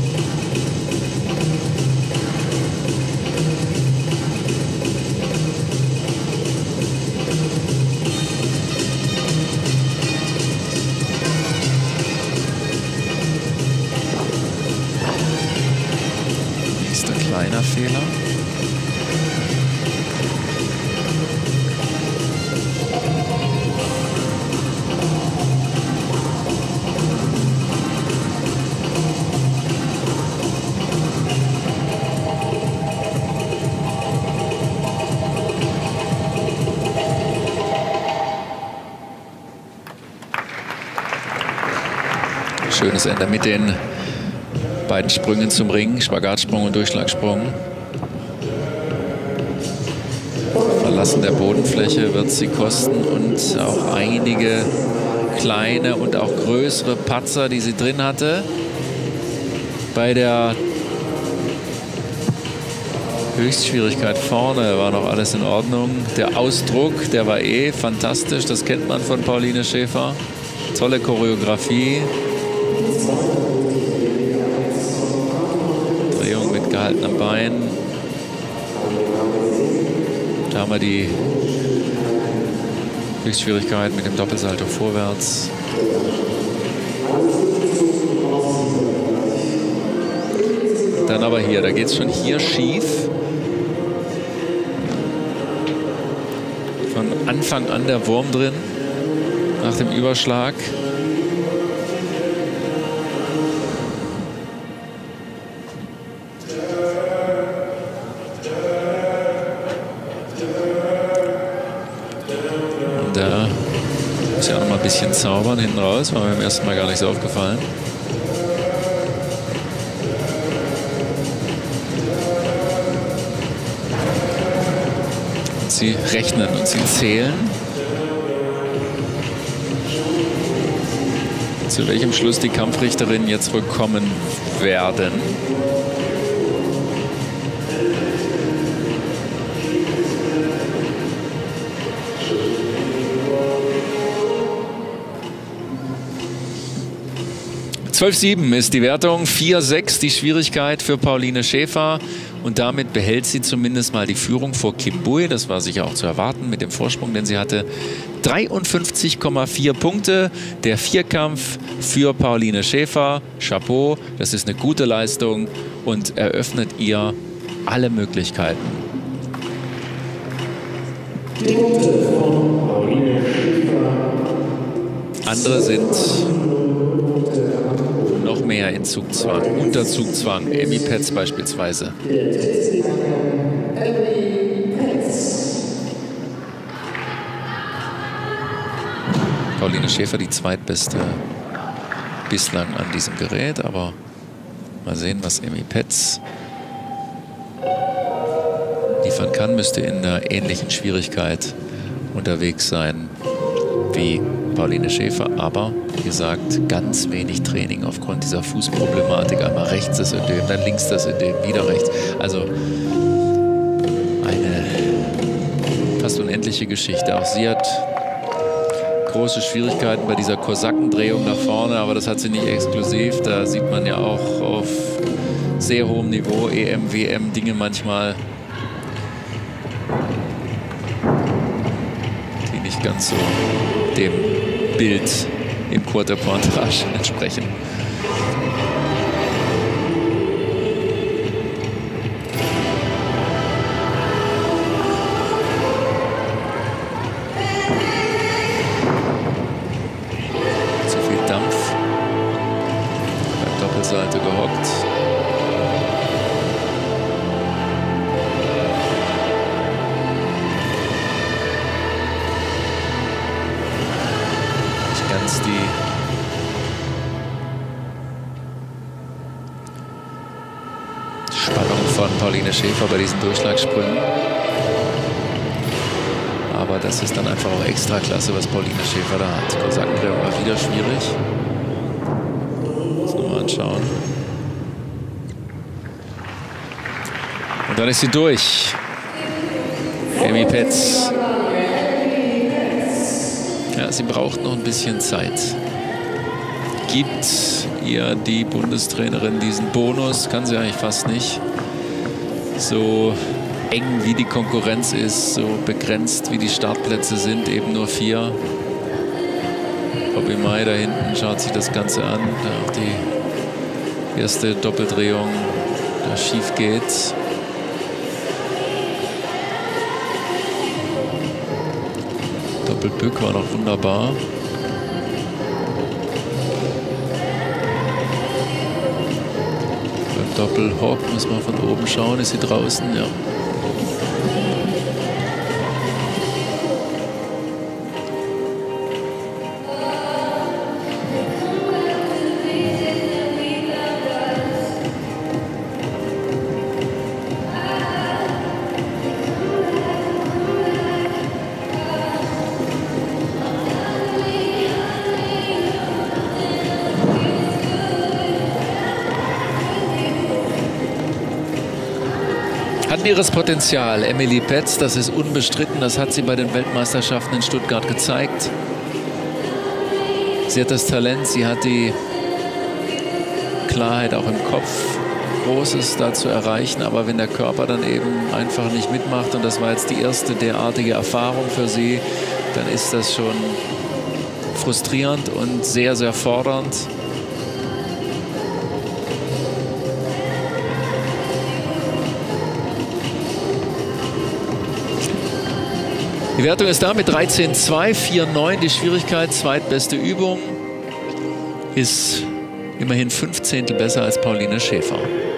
Kleiner Fehler. Schönes Ende mit den beiden Sprüngen zum Ring, Spagatsprung und Durchschlagsprung. Verlassen der Bodenfläche wird sie kosten und auch einige kleine und auch größere Patzer, die sie drin hatte. Bei der Höchstschwierigkeit vorne war noch alles in Ordnung. Der Ausdruck, der war eh fantastisch, das kennt man von Pauline Schäfer. Tolle Choreografie. Drehung mit gehaltenem Bein. Da haben wir die Höchstschwierigkeit mit dem Doppelsalto vorwärts. Dann aber hier, da geht es schon hier schief. Von Anfang an der Wurm drin, nach dem Überschlag. bisschen zaubern hinten raus, war mir beim ersten Mal gar nicht so aufgefallen. Und sie rechnen und sie zählen. Zu welchem Schluss die Kampfrichterinnen jetzt rückkommen werden. zwölf sieben ist die Wertung, vier sechs die Schwierigkeit für Pauline Schäfer und damit behält sie zumindest mal die Führung vor Kim Bui. Das war sicher auch zu erwarten mit dem Vorsprung, denn sie hatte dreiundfünfzig Komma vier Punkte. Der Vierkampf für Pauline Schäfer, Chapeau, das ist eine gute Leistung und eröffnet ihr alle Möglichkeiten. Die Punkte von Pauline Schäfer. Andere sind noch mehr in Zugzwang, unter Zugzwang. Emmy Petz beispielsweise. Pauline Schäfer die zweitbeste bislang an diesem Gerät, aber mal sehen, was Emmy Petz liefern kann. Müsste in einer ähnlichen Schwierigkeit unterwegs sein wie Pauline Schäfer, aber wie gesagt, ganz wenig Training aufgrund dieser Fußproblematik. Einmal rechts das Ödem, dann links das Ödem, wieder rechts. Also eine fast unendliche Geschichte. Auch sie hat große Schwierigkeiten bei dieser Kosakendrehung nach vorne, aber das hat sie nicht exklusiv. Da sieht man ja auch auf sehr hohem Niveau E M, W M Dinge manchmal, die nicht ganz so dem Bild im Quarter-Pointage entsprechen. Zu viel Dampf. Beim Doppelseite gehockt. Ganz die Spannung von Pauline Schäfer bei diesen Durchschlagssprüngen. Aber das ist dann einfach auch extra klasse, was Pauline Schäfer da hat. Kosakendrehung war wieder schwierig. Muss nochmal anschauen. Und dann ist sie durch. Emmy Petz. Ja, sie braucht noch ein bisschen Zeit. Gibt ihr die Bundestrainerin diesen Bonus? Kann sie eigentlich fast nicht. So eng wie die Konkurrenz ist, so begrenzt wie die Startplätze sind, eben nur vier. Bobby May da hinten schaut sich das Ganze an. Da auch die erste Doppeldrehung da schief geht. Doppelbück war noch wunderbar. Beim Doppelhock muss man von oben schauen. Ist sie draußen? Ja. Hat ihres Potenzial. Emily Petz, das ist unbestritten. Das hat sie bei den Weltmeisterschaften in Stuttgart gezeigt. Sie hat das Talent, sie hat die Klarheit auch im Kopf, Großes da zu erreichen. Aber wenn der Körper dann eben einfach nicht mitmacht, und das war jetzt die erste derartige Erfahrung für sie, dann ist das schon frustrierend und sehr, sehr fordernd. Die Wertung ist da mit dreizehn zwei, vier neun. Die Schwierigkeit, zweitbeste Übung, ist immerhin fünf Zehntel besser als Pauline Schäfer.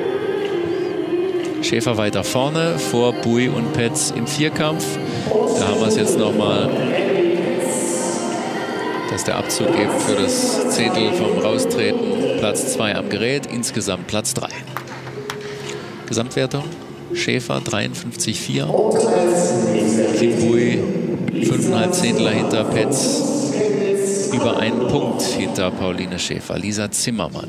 Schäfer weiter vorne, vor Bui und Petz im Vierkampf. Da haben wir es jetzt nochmal. Das ist der Abzug eben für das Zehntel vom Raustreten. Platz zwei am Gerät, insgesamt Platz drei. Gesamtwertung: Schäfer dreiundfünfzig Komma vier. Kimbui fünfeinhalb Zehntel hinter Petz. Über einen Punkt hinter Pauline Schäfer. Lisa Zimmermann.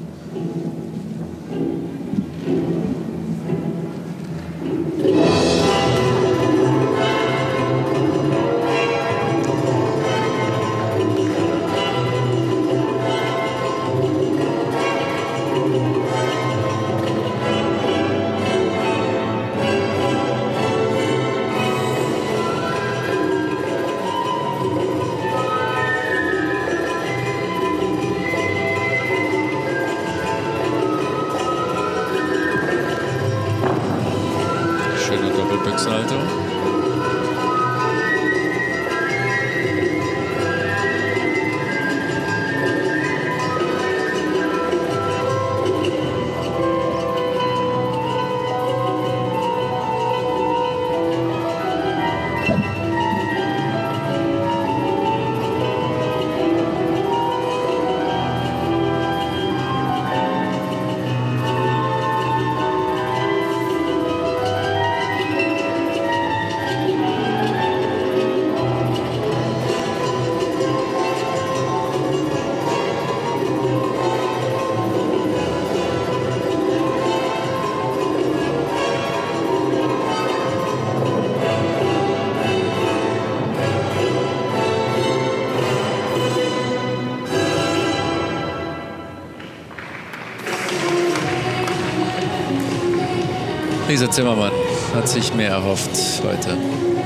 Lisa Zimmermann hat sich mehr erhofft heute.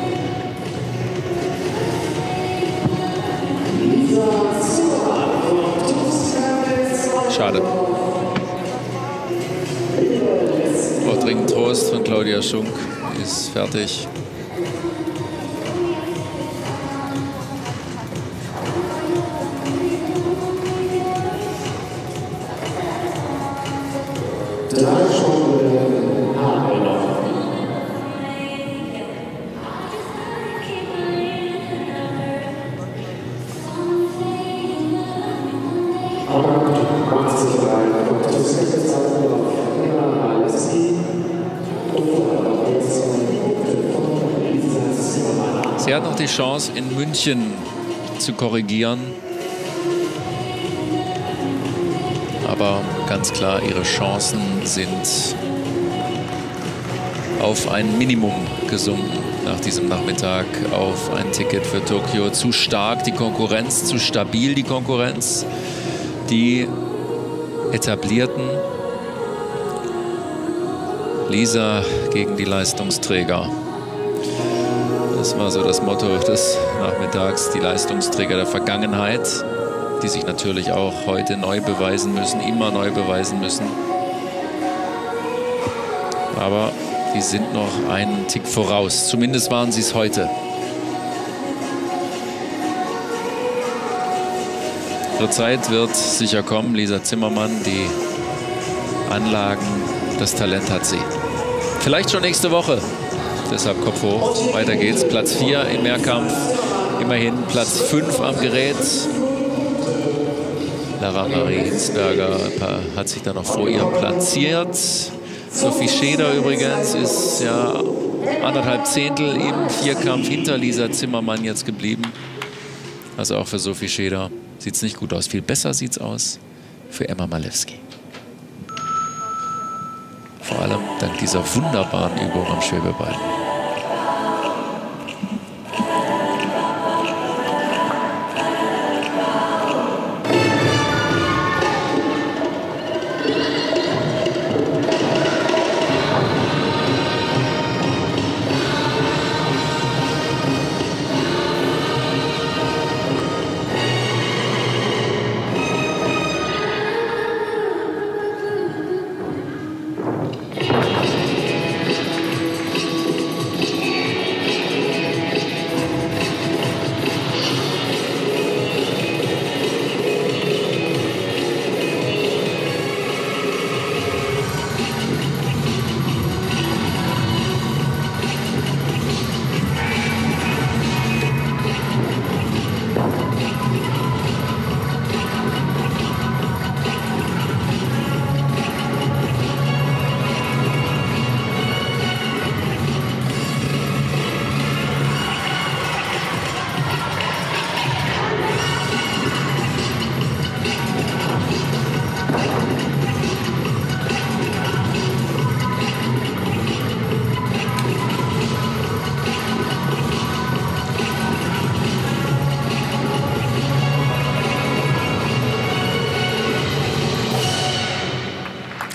Schade. Auch dringend Trost von Claudia Schunk. Die ist fertig. Sie hat noch die Chance, in München zu korrigieren. Aber ganz klar, ihre Chancen sind auf ein Minimum gesunken nach diesem Nachmittag, auf ein Ticket für Tokio. Zu stark die Konkurrenz, zu stabil die Konkurrenz. Die etablierten. Lisa gegen die Leistungsträger. Das war so das Motto des Nachmittags, die Leistungsträger der Vergangenheit, die sich natürlich auch heute neu beweisen müssen, immer neu beweisen müssen. Aber die sind noch einen Tick voraus. Zumindest waren sie es heute. Ihre Zeit wird sicher kommen. Lisa Zimmermann, die Anlagen, das Talent hat sie. Vielleicht schon nächste Woche. Deshalb Kopf hoch. Weiter geht's. Platz vier im Mehrkampf. Immerhin Platz fünf am Gerät. Lara Marie Hinsberger hat sich da noch vor ihr platziert. Sophie Scheder übrigens ist ja anderthalb Zehntel im Vierkampf hinter Lisa Zimmermann jetzt geblieben. Also auch für Sophie Scheder sieht es nicht gut aus. Viel besser sieht es aus für Emma Malewski. Vor allem dank dieser wunderbaren Übung am Schwebeballen.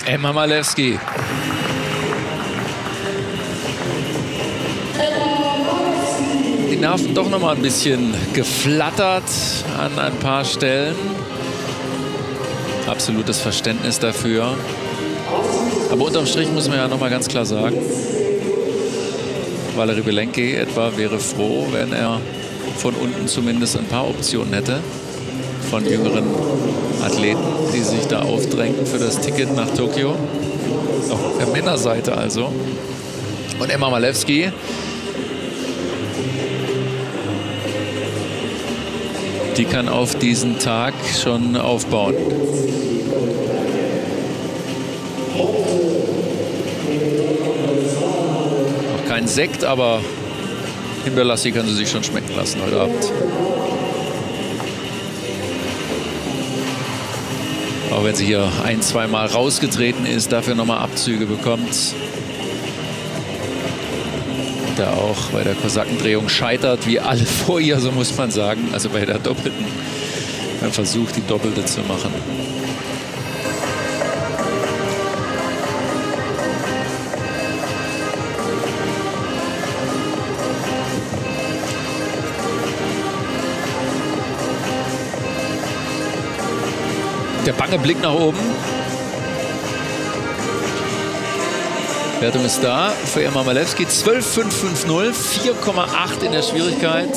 Emma Malewski. Die Nerven doch noch mal ein bisschen geflattert an ein paar Stellen. Absolutes Verständnis dafür. Aber unterm Strich muss man ja noch mal ganz klar sagen, Valery Belenki etwa wäre froh, wenn er von unten zumindest ein paar Optionen hätte von jüngeren Athleten, die sich da aufdrängen für das Ticket nach Tokio. Auf der Männerseite also. Und Emma Malewski, die kann auf diesen Tag schon aufbauen. Noch kein Sekt, aber Himbeerlassi kann sie sich schon schmecken lassen heute Abend. Auch wenn sie hier ein, zwei Mal rausgetreten ist, dafür nochmal Abzüge bekommt. Da auch bei der Kosakendrehung scheitert, wie alle vor ihr, so muss man sagen. Also bei der doppelten, man versucht, die doppelte zu machen. Der bange Blick nach oben. Wertung ist da für Emma Malewski. zwölf Komma fünf fünf null, vier Komma acht in der Schwierigkeit.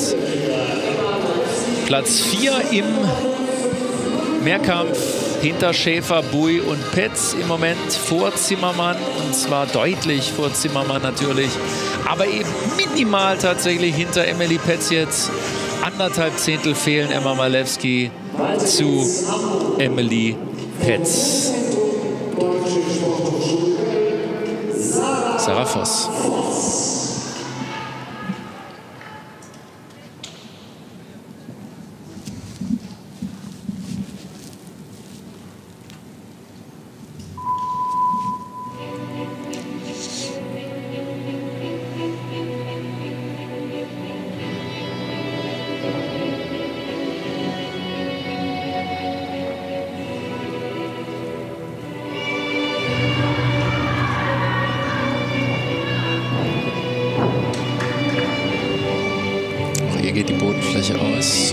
Platz vier im Mehrkampf hinter Schäfer, Bui und Petz im Moment vor Zimmermann. Und zwar deutlich vor Zimmermann natürlich. Aber eben minimal tatsächlich hinter Emily Petz jetzt. Anderthalb Zehntel fehlen Emma Malewski zu Emily Petz. Sarah Voss. Hier geht die Bodenfläche aus.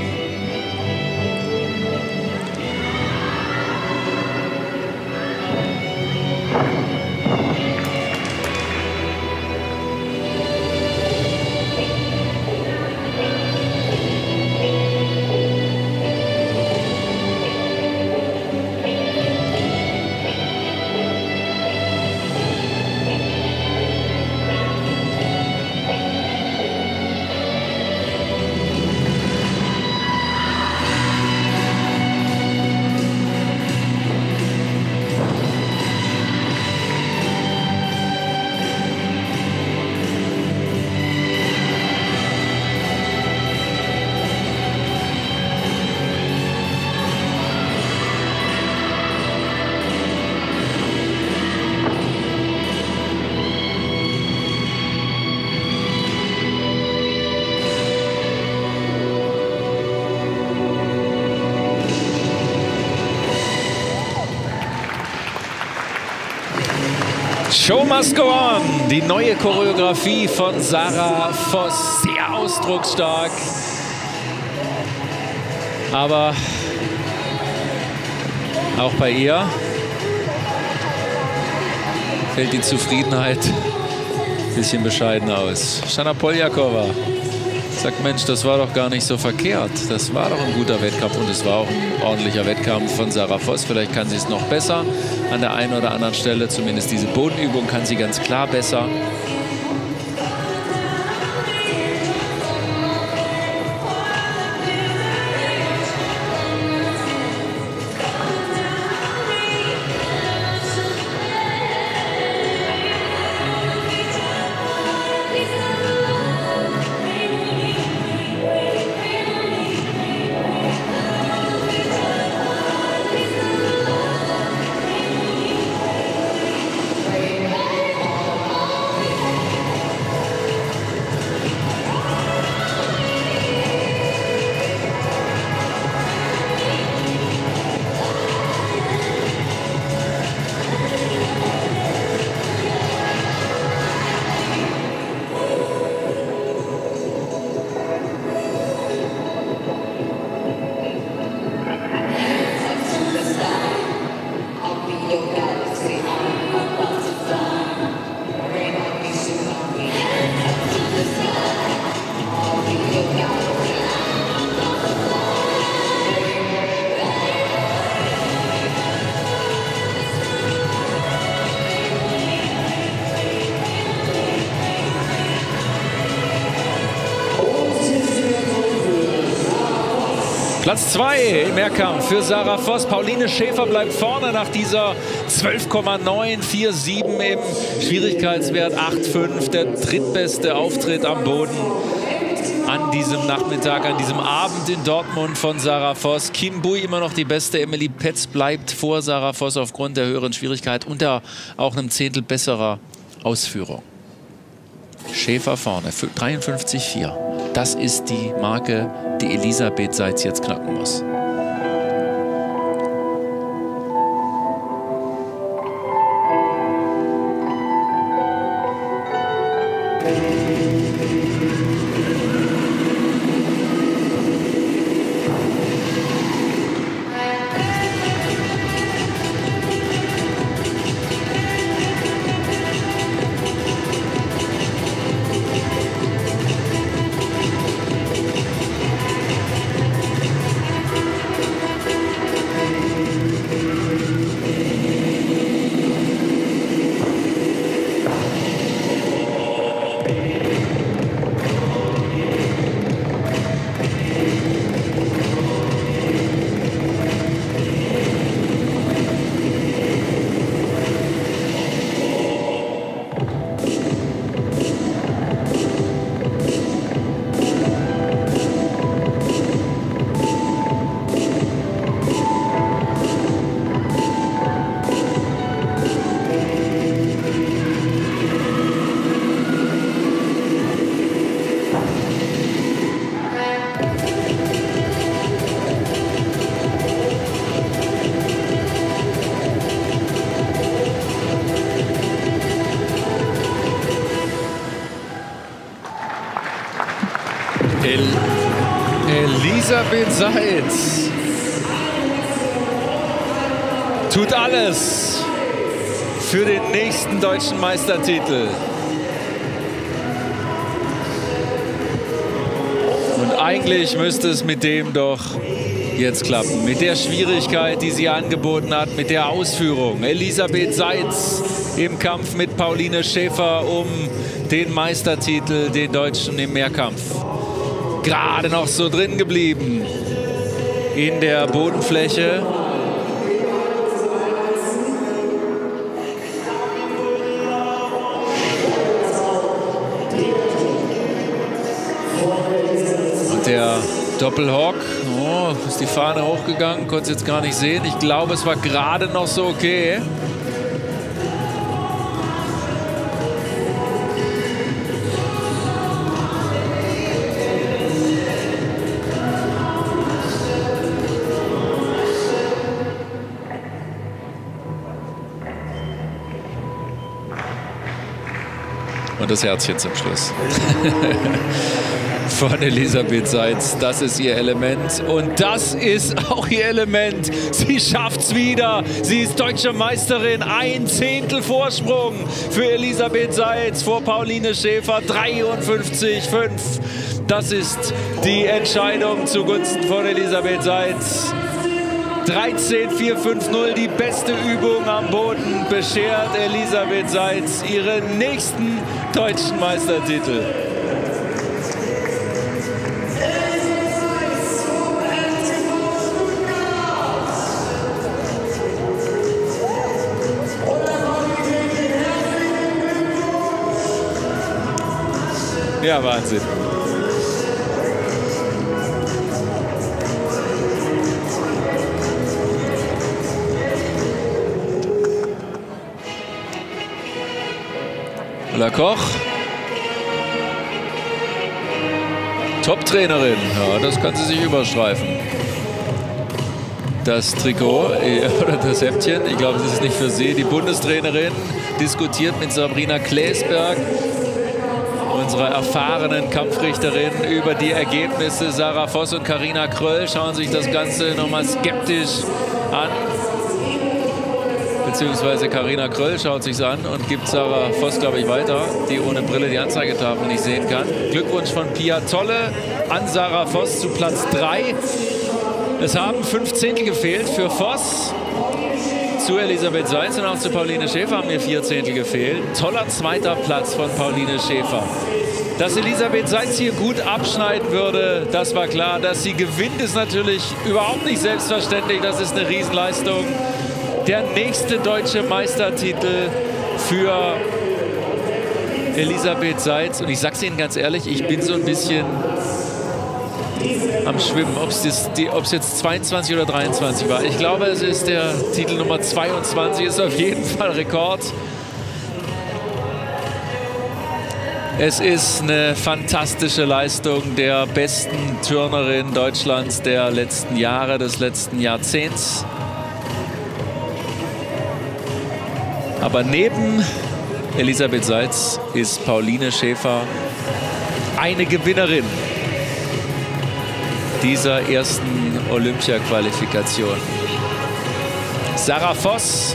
Show must go on. Die neue Choreografie von Sarah Voss. Sehr ausdrucksstark. Aber auch bei ihr fällt die Zufriedenheit ein bisschen bescheiden aus. Shanna Poljakova sagt, Mensch, das war doch gar nicht so verkehrt. Das war doch ein guter Wettkampf und es war auch ein ordentlicher Wettkampf von Sarah Voss. Vielleicht kann sie es noch besser an der einen oder anderen Stelle. Zumindest diese Bodenübung kann sie ganz klar besser. Platz zwei im Mehrkampf für Sarah Vos. Pauline Schäfer bleibt vorne nach dieser zwölf Komma neun vier sieben im Schwierigkeitswert acht Komma fünf. Der drittbeste Auftritt am Boden an diesem Nachmittag, an diesem Abend in Dortmund von Sarah Vos. Kim Bui immer noch die beste. Emily Petz bleibt vor Sarah Vos aufgrund der höheren Schwierigkeit und der auch einem Zehntel besserer Ausführung. Schäfer vorne, dreiundfünfzig Komma vier. Das ist die Marke, die Elisabeth Seitz jetzt knacken muss. El Elisabeth Seitz tut alles für den nächsten deutschen Meistertitel. Und eigentlich müsste es mit dem doch jetzt klappen. Mit der Schwierigkeit, die sie angeboten hat, mit der Ausführung. Elisabeth Seitz im Kampf mit Pauline Schäfer um den Meistertitel, den Deutschen im Mehrkampf. Gerade noch so drin geblieben in der Bodenfläche. Und der Doppelhock, oh, ist die Fahne hochgegangen, konnte es jetzt gar nicht sehen. Ich glaube, es war gerade noch so okay. Und das Herzchen zum Schluss. Von Elisabeth Seitz. Das ist ihr Element. Und das ist auch ihr Element. Sie schafft's wieder. Sie ist deutsche Meisterin. Ein Zehntel Vorsprung für Elisabeth Seitz vor Pauline Schäfer. dreiundfünfzig Komma fünf. Das ist die Entscheidung zugunsten von Elisabeth Seitz. dreizehn Komma vier fünf null, die beste Übung am Boden, beschert Elisabeth Seitz ihren nächsten deutschen Meistertitel. Ja, Wahnsinn. Ulla Koch, Top-Trainerin, ja, das kann sie sich überstreifen. Das Trikot oder das Heftchen, ich glaube, das ist nicht für sie. Die Bundestrainerin diskutiert mit Sabrina Klesberg, unserer erfahrenen Kampfrichterin, über die Ergebnisse. Sarah Vos und Carina Kröll schauen sich das Ganze nochmal skeptisch an. Beziehungsweise Carina Kröll schaut sich an und gibt Sarah Vos, glaube ich, weiter, die ohne Brille die Anzeigetafel nicht sehen kann. Glückwunsch von Pia Tolle an Sarah Vos zu Platz drei. Es haben fünf Zehntel gefehlt für Vos. Zu Elisabeth Seitz und auch zu Pauline Schäfer haben mir vier Zehntel gefehlt. Toller zweiter Platz von Pauline Schäfer. Dass Elisabeth Seitz hier gut abschneiden würde, das war klar. Dass sie gewinnt, ist natürlich überhaupt nicht selbstverständlich. Das ist eine Riesenleistung. Der nächste deutsche Meistertitel für Elisabeth Seitz. Und ich sag's Ihnen ganz ehrlich, ich bin so ein bisschen am Schwimmen, ob es jetzt zweiundzwanzig oder dreiundzwanzig war. Ich glaube, es ist der Titel Nummer zweiundzwanzig, ist auf jeden Fall Rekord. Es ist eine fantastische Leistung der besten Turnerin Deutschlands der letzten Jahre, des letzten Jahrzehnts. Aber neben Elisabeth Seitz ist Pauline Schäfer eine Gewinnerin dieser ersten Olympia-Qualifikation. Sarah Voss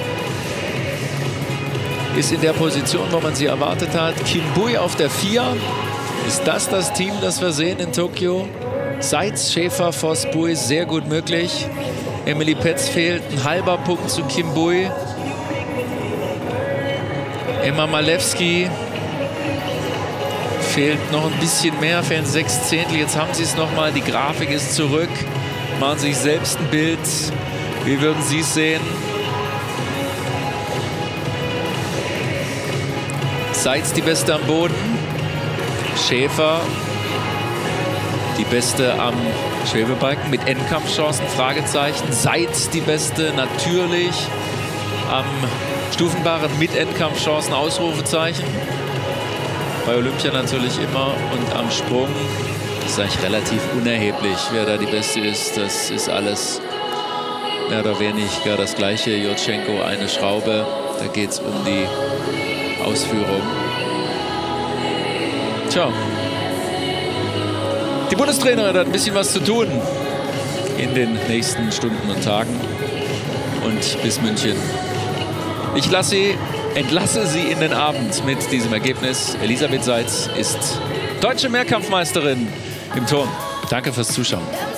ist in der Position, wo man sie erwartet hat. Kim Bui auf der vier. Ist das das Team, das wir sehen in Tokio? Seitz, Schäfer, Voss, Bui, sehr gut möglich. Emily Petz fehlt ein halber Punkt zu Kim Bui. Emma Malewski fehlt noch ein bisschen mehr, fehlen sechs Zehntel. Jetzt haben sie es nochmal, die Grafik ist zurück. Machen sich selbst ein Bild. Wie würden Sie es sehen? Seitz die Beste am Boden. Schäfer die Beste am Schwebebalken mit Endkampfchancen, Fragezeichen. Seitz die Beste natürlich am Stufenbarren mit Endkampfchancen, Ausrufezeichen. Bei Olympia natürlich immer. Und am Sprung ist eigentlich relativ unerheblich, wer da die Beste ist. Das ist alles mehr oder weniger das Gleiche. Jurtschenko eine Schraube. Da geht es um die Ausführung. Tja. Die Bundestrainerin hat ein bisschen was zu tun in den nächsten Stunden und Tagen. Und bis München. Ich lasse sie, entlasse sie in den Abend mit diesem Ergebnis. Elisabeth Seitz ist deutsche Mehrkampfmeisterin im Turnen. Danke fürs Zuschauen.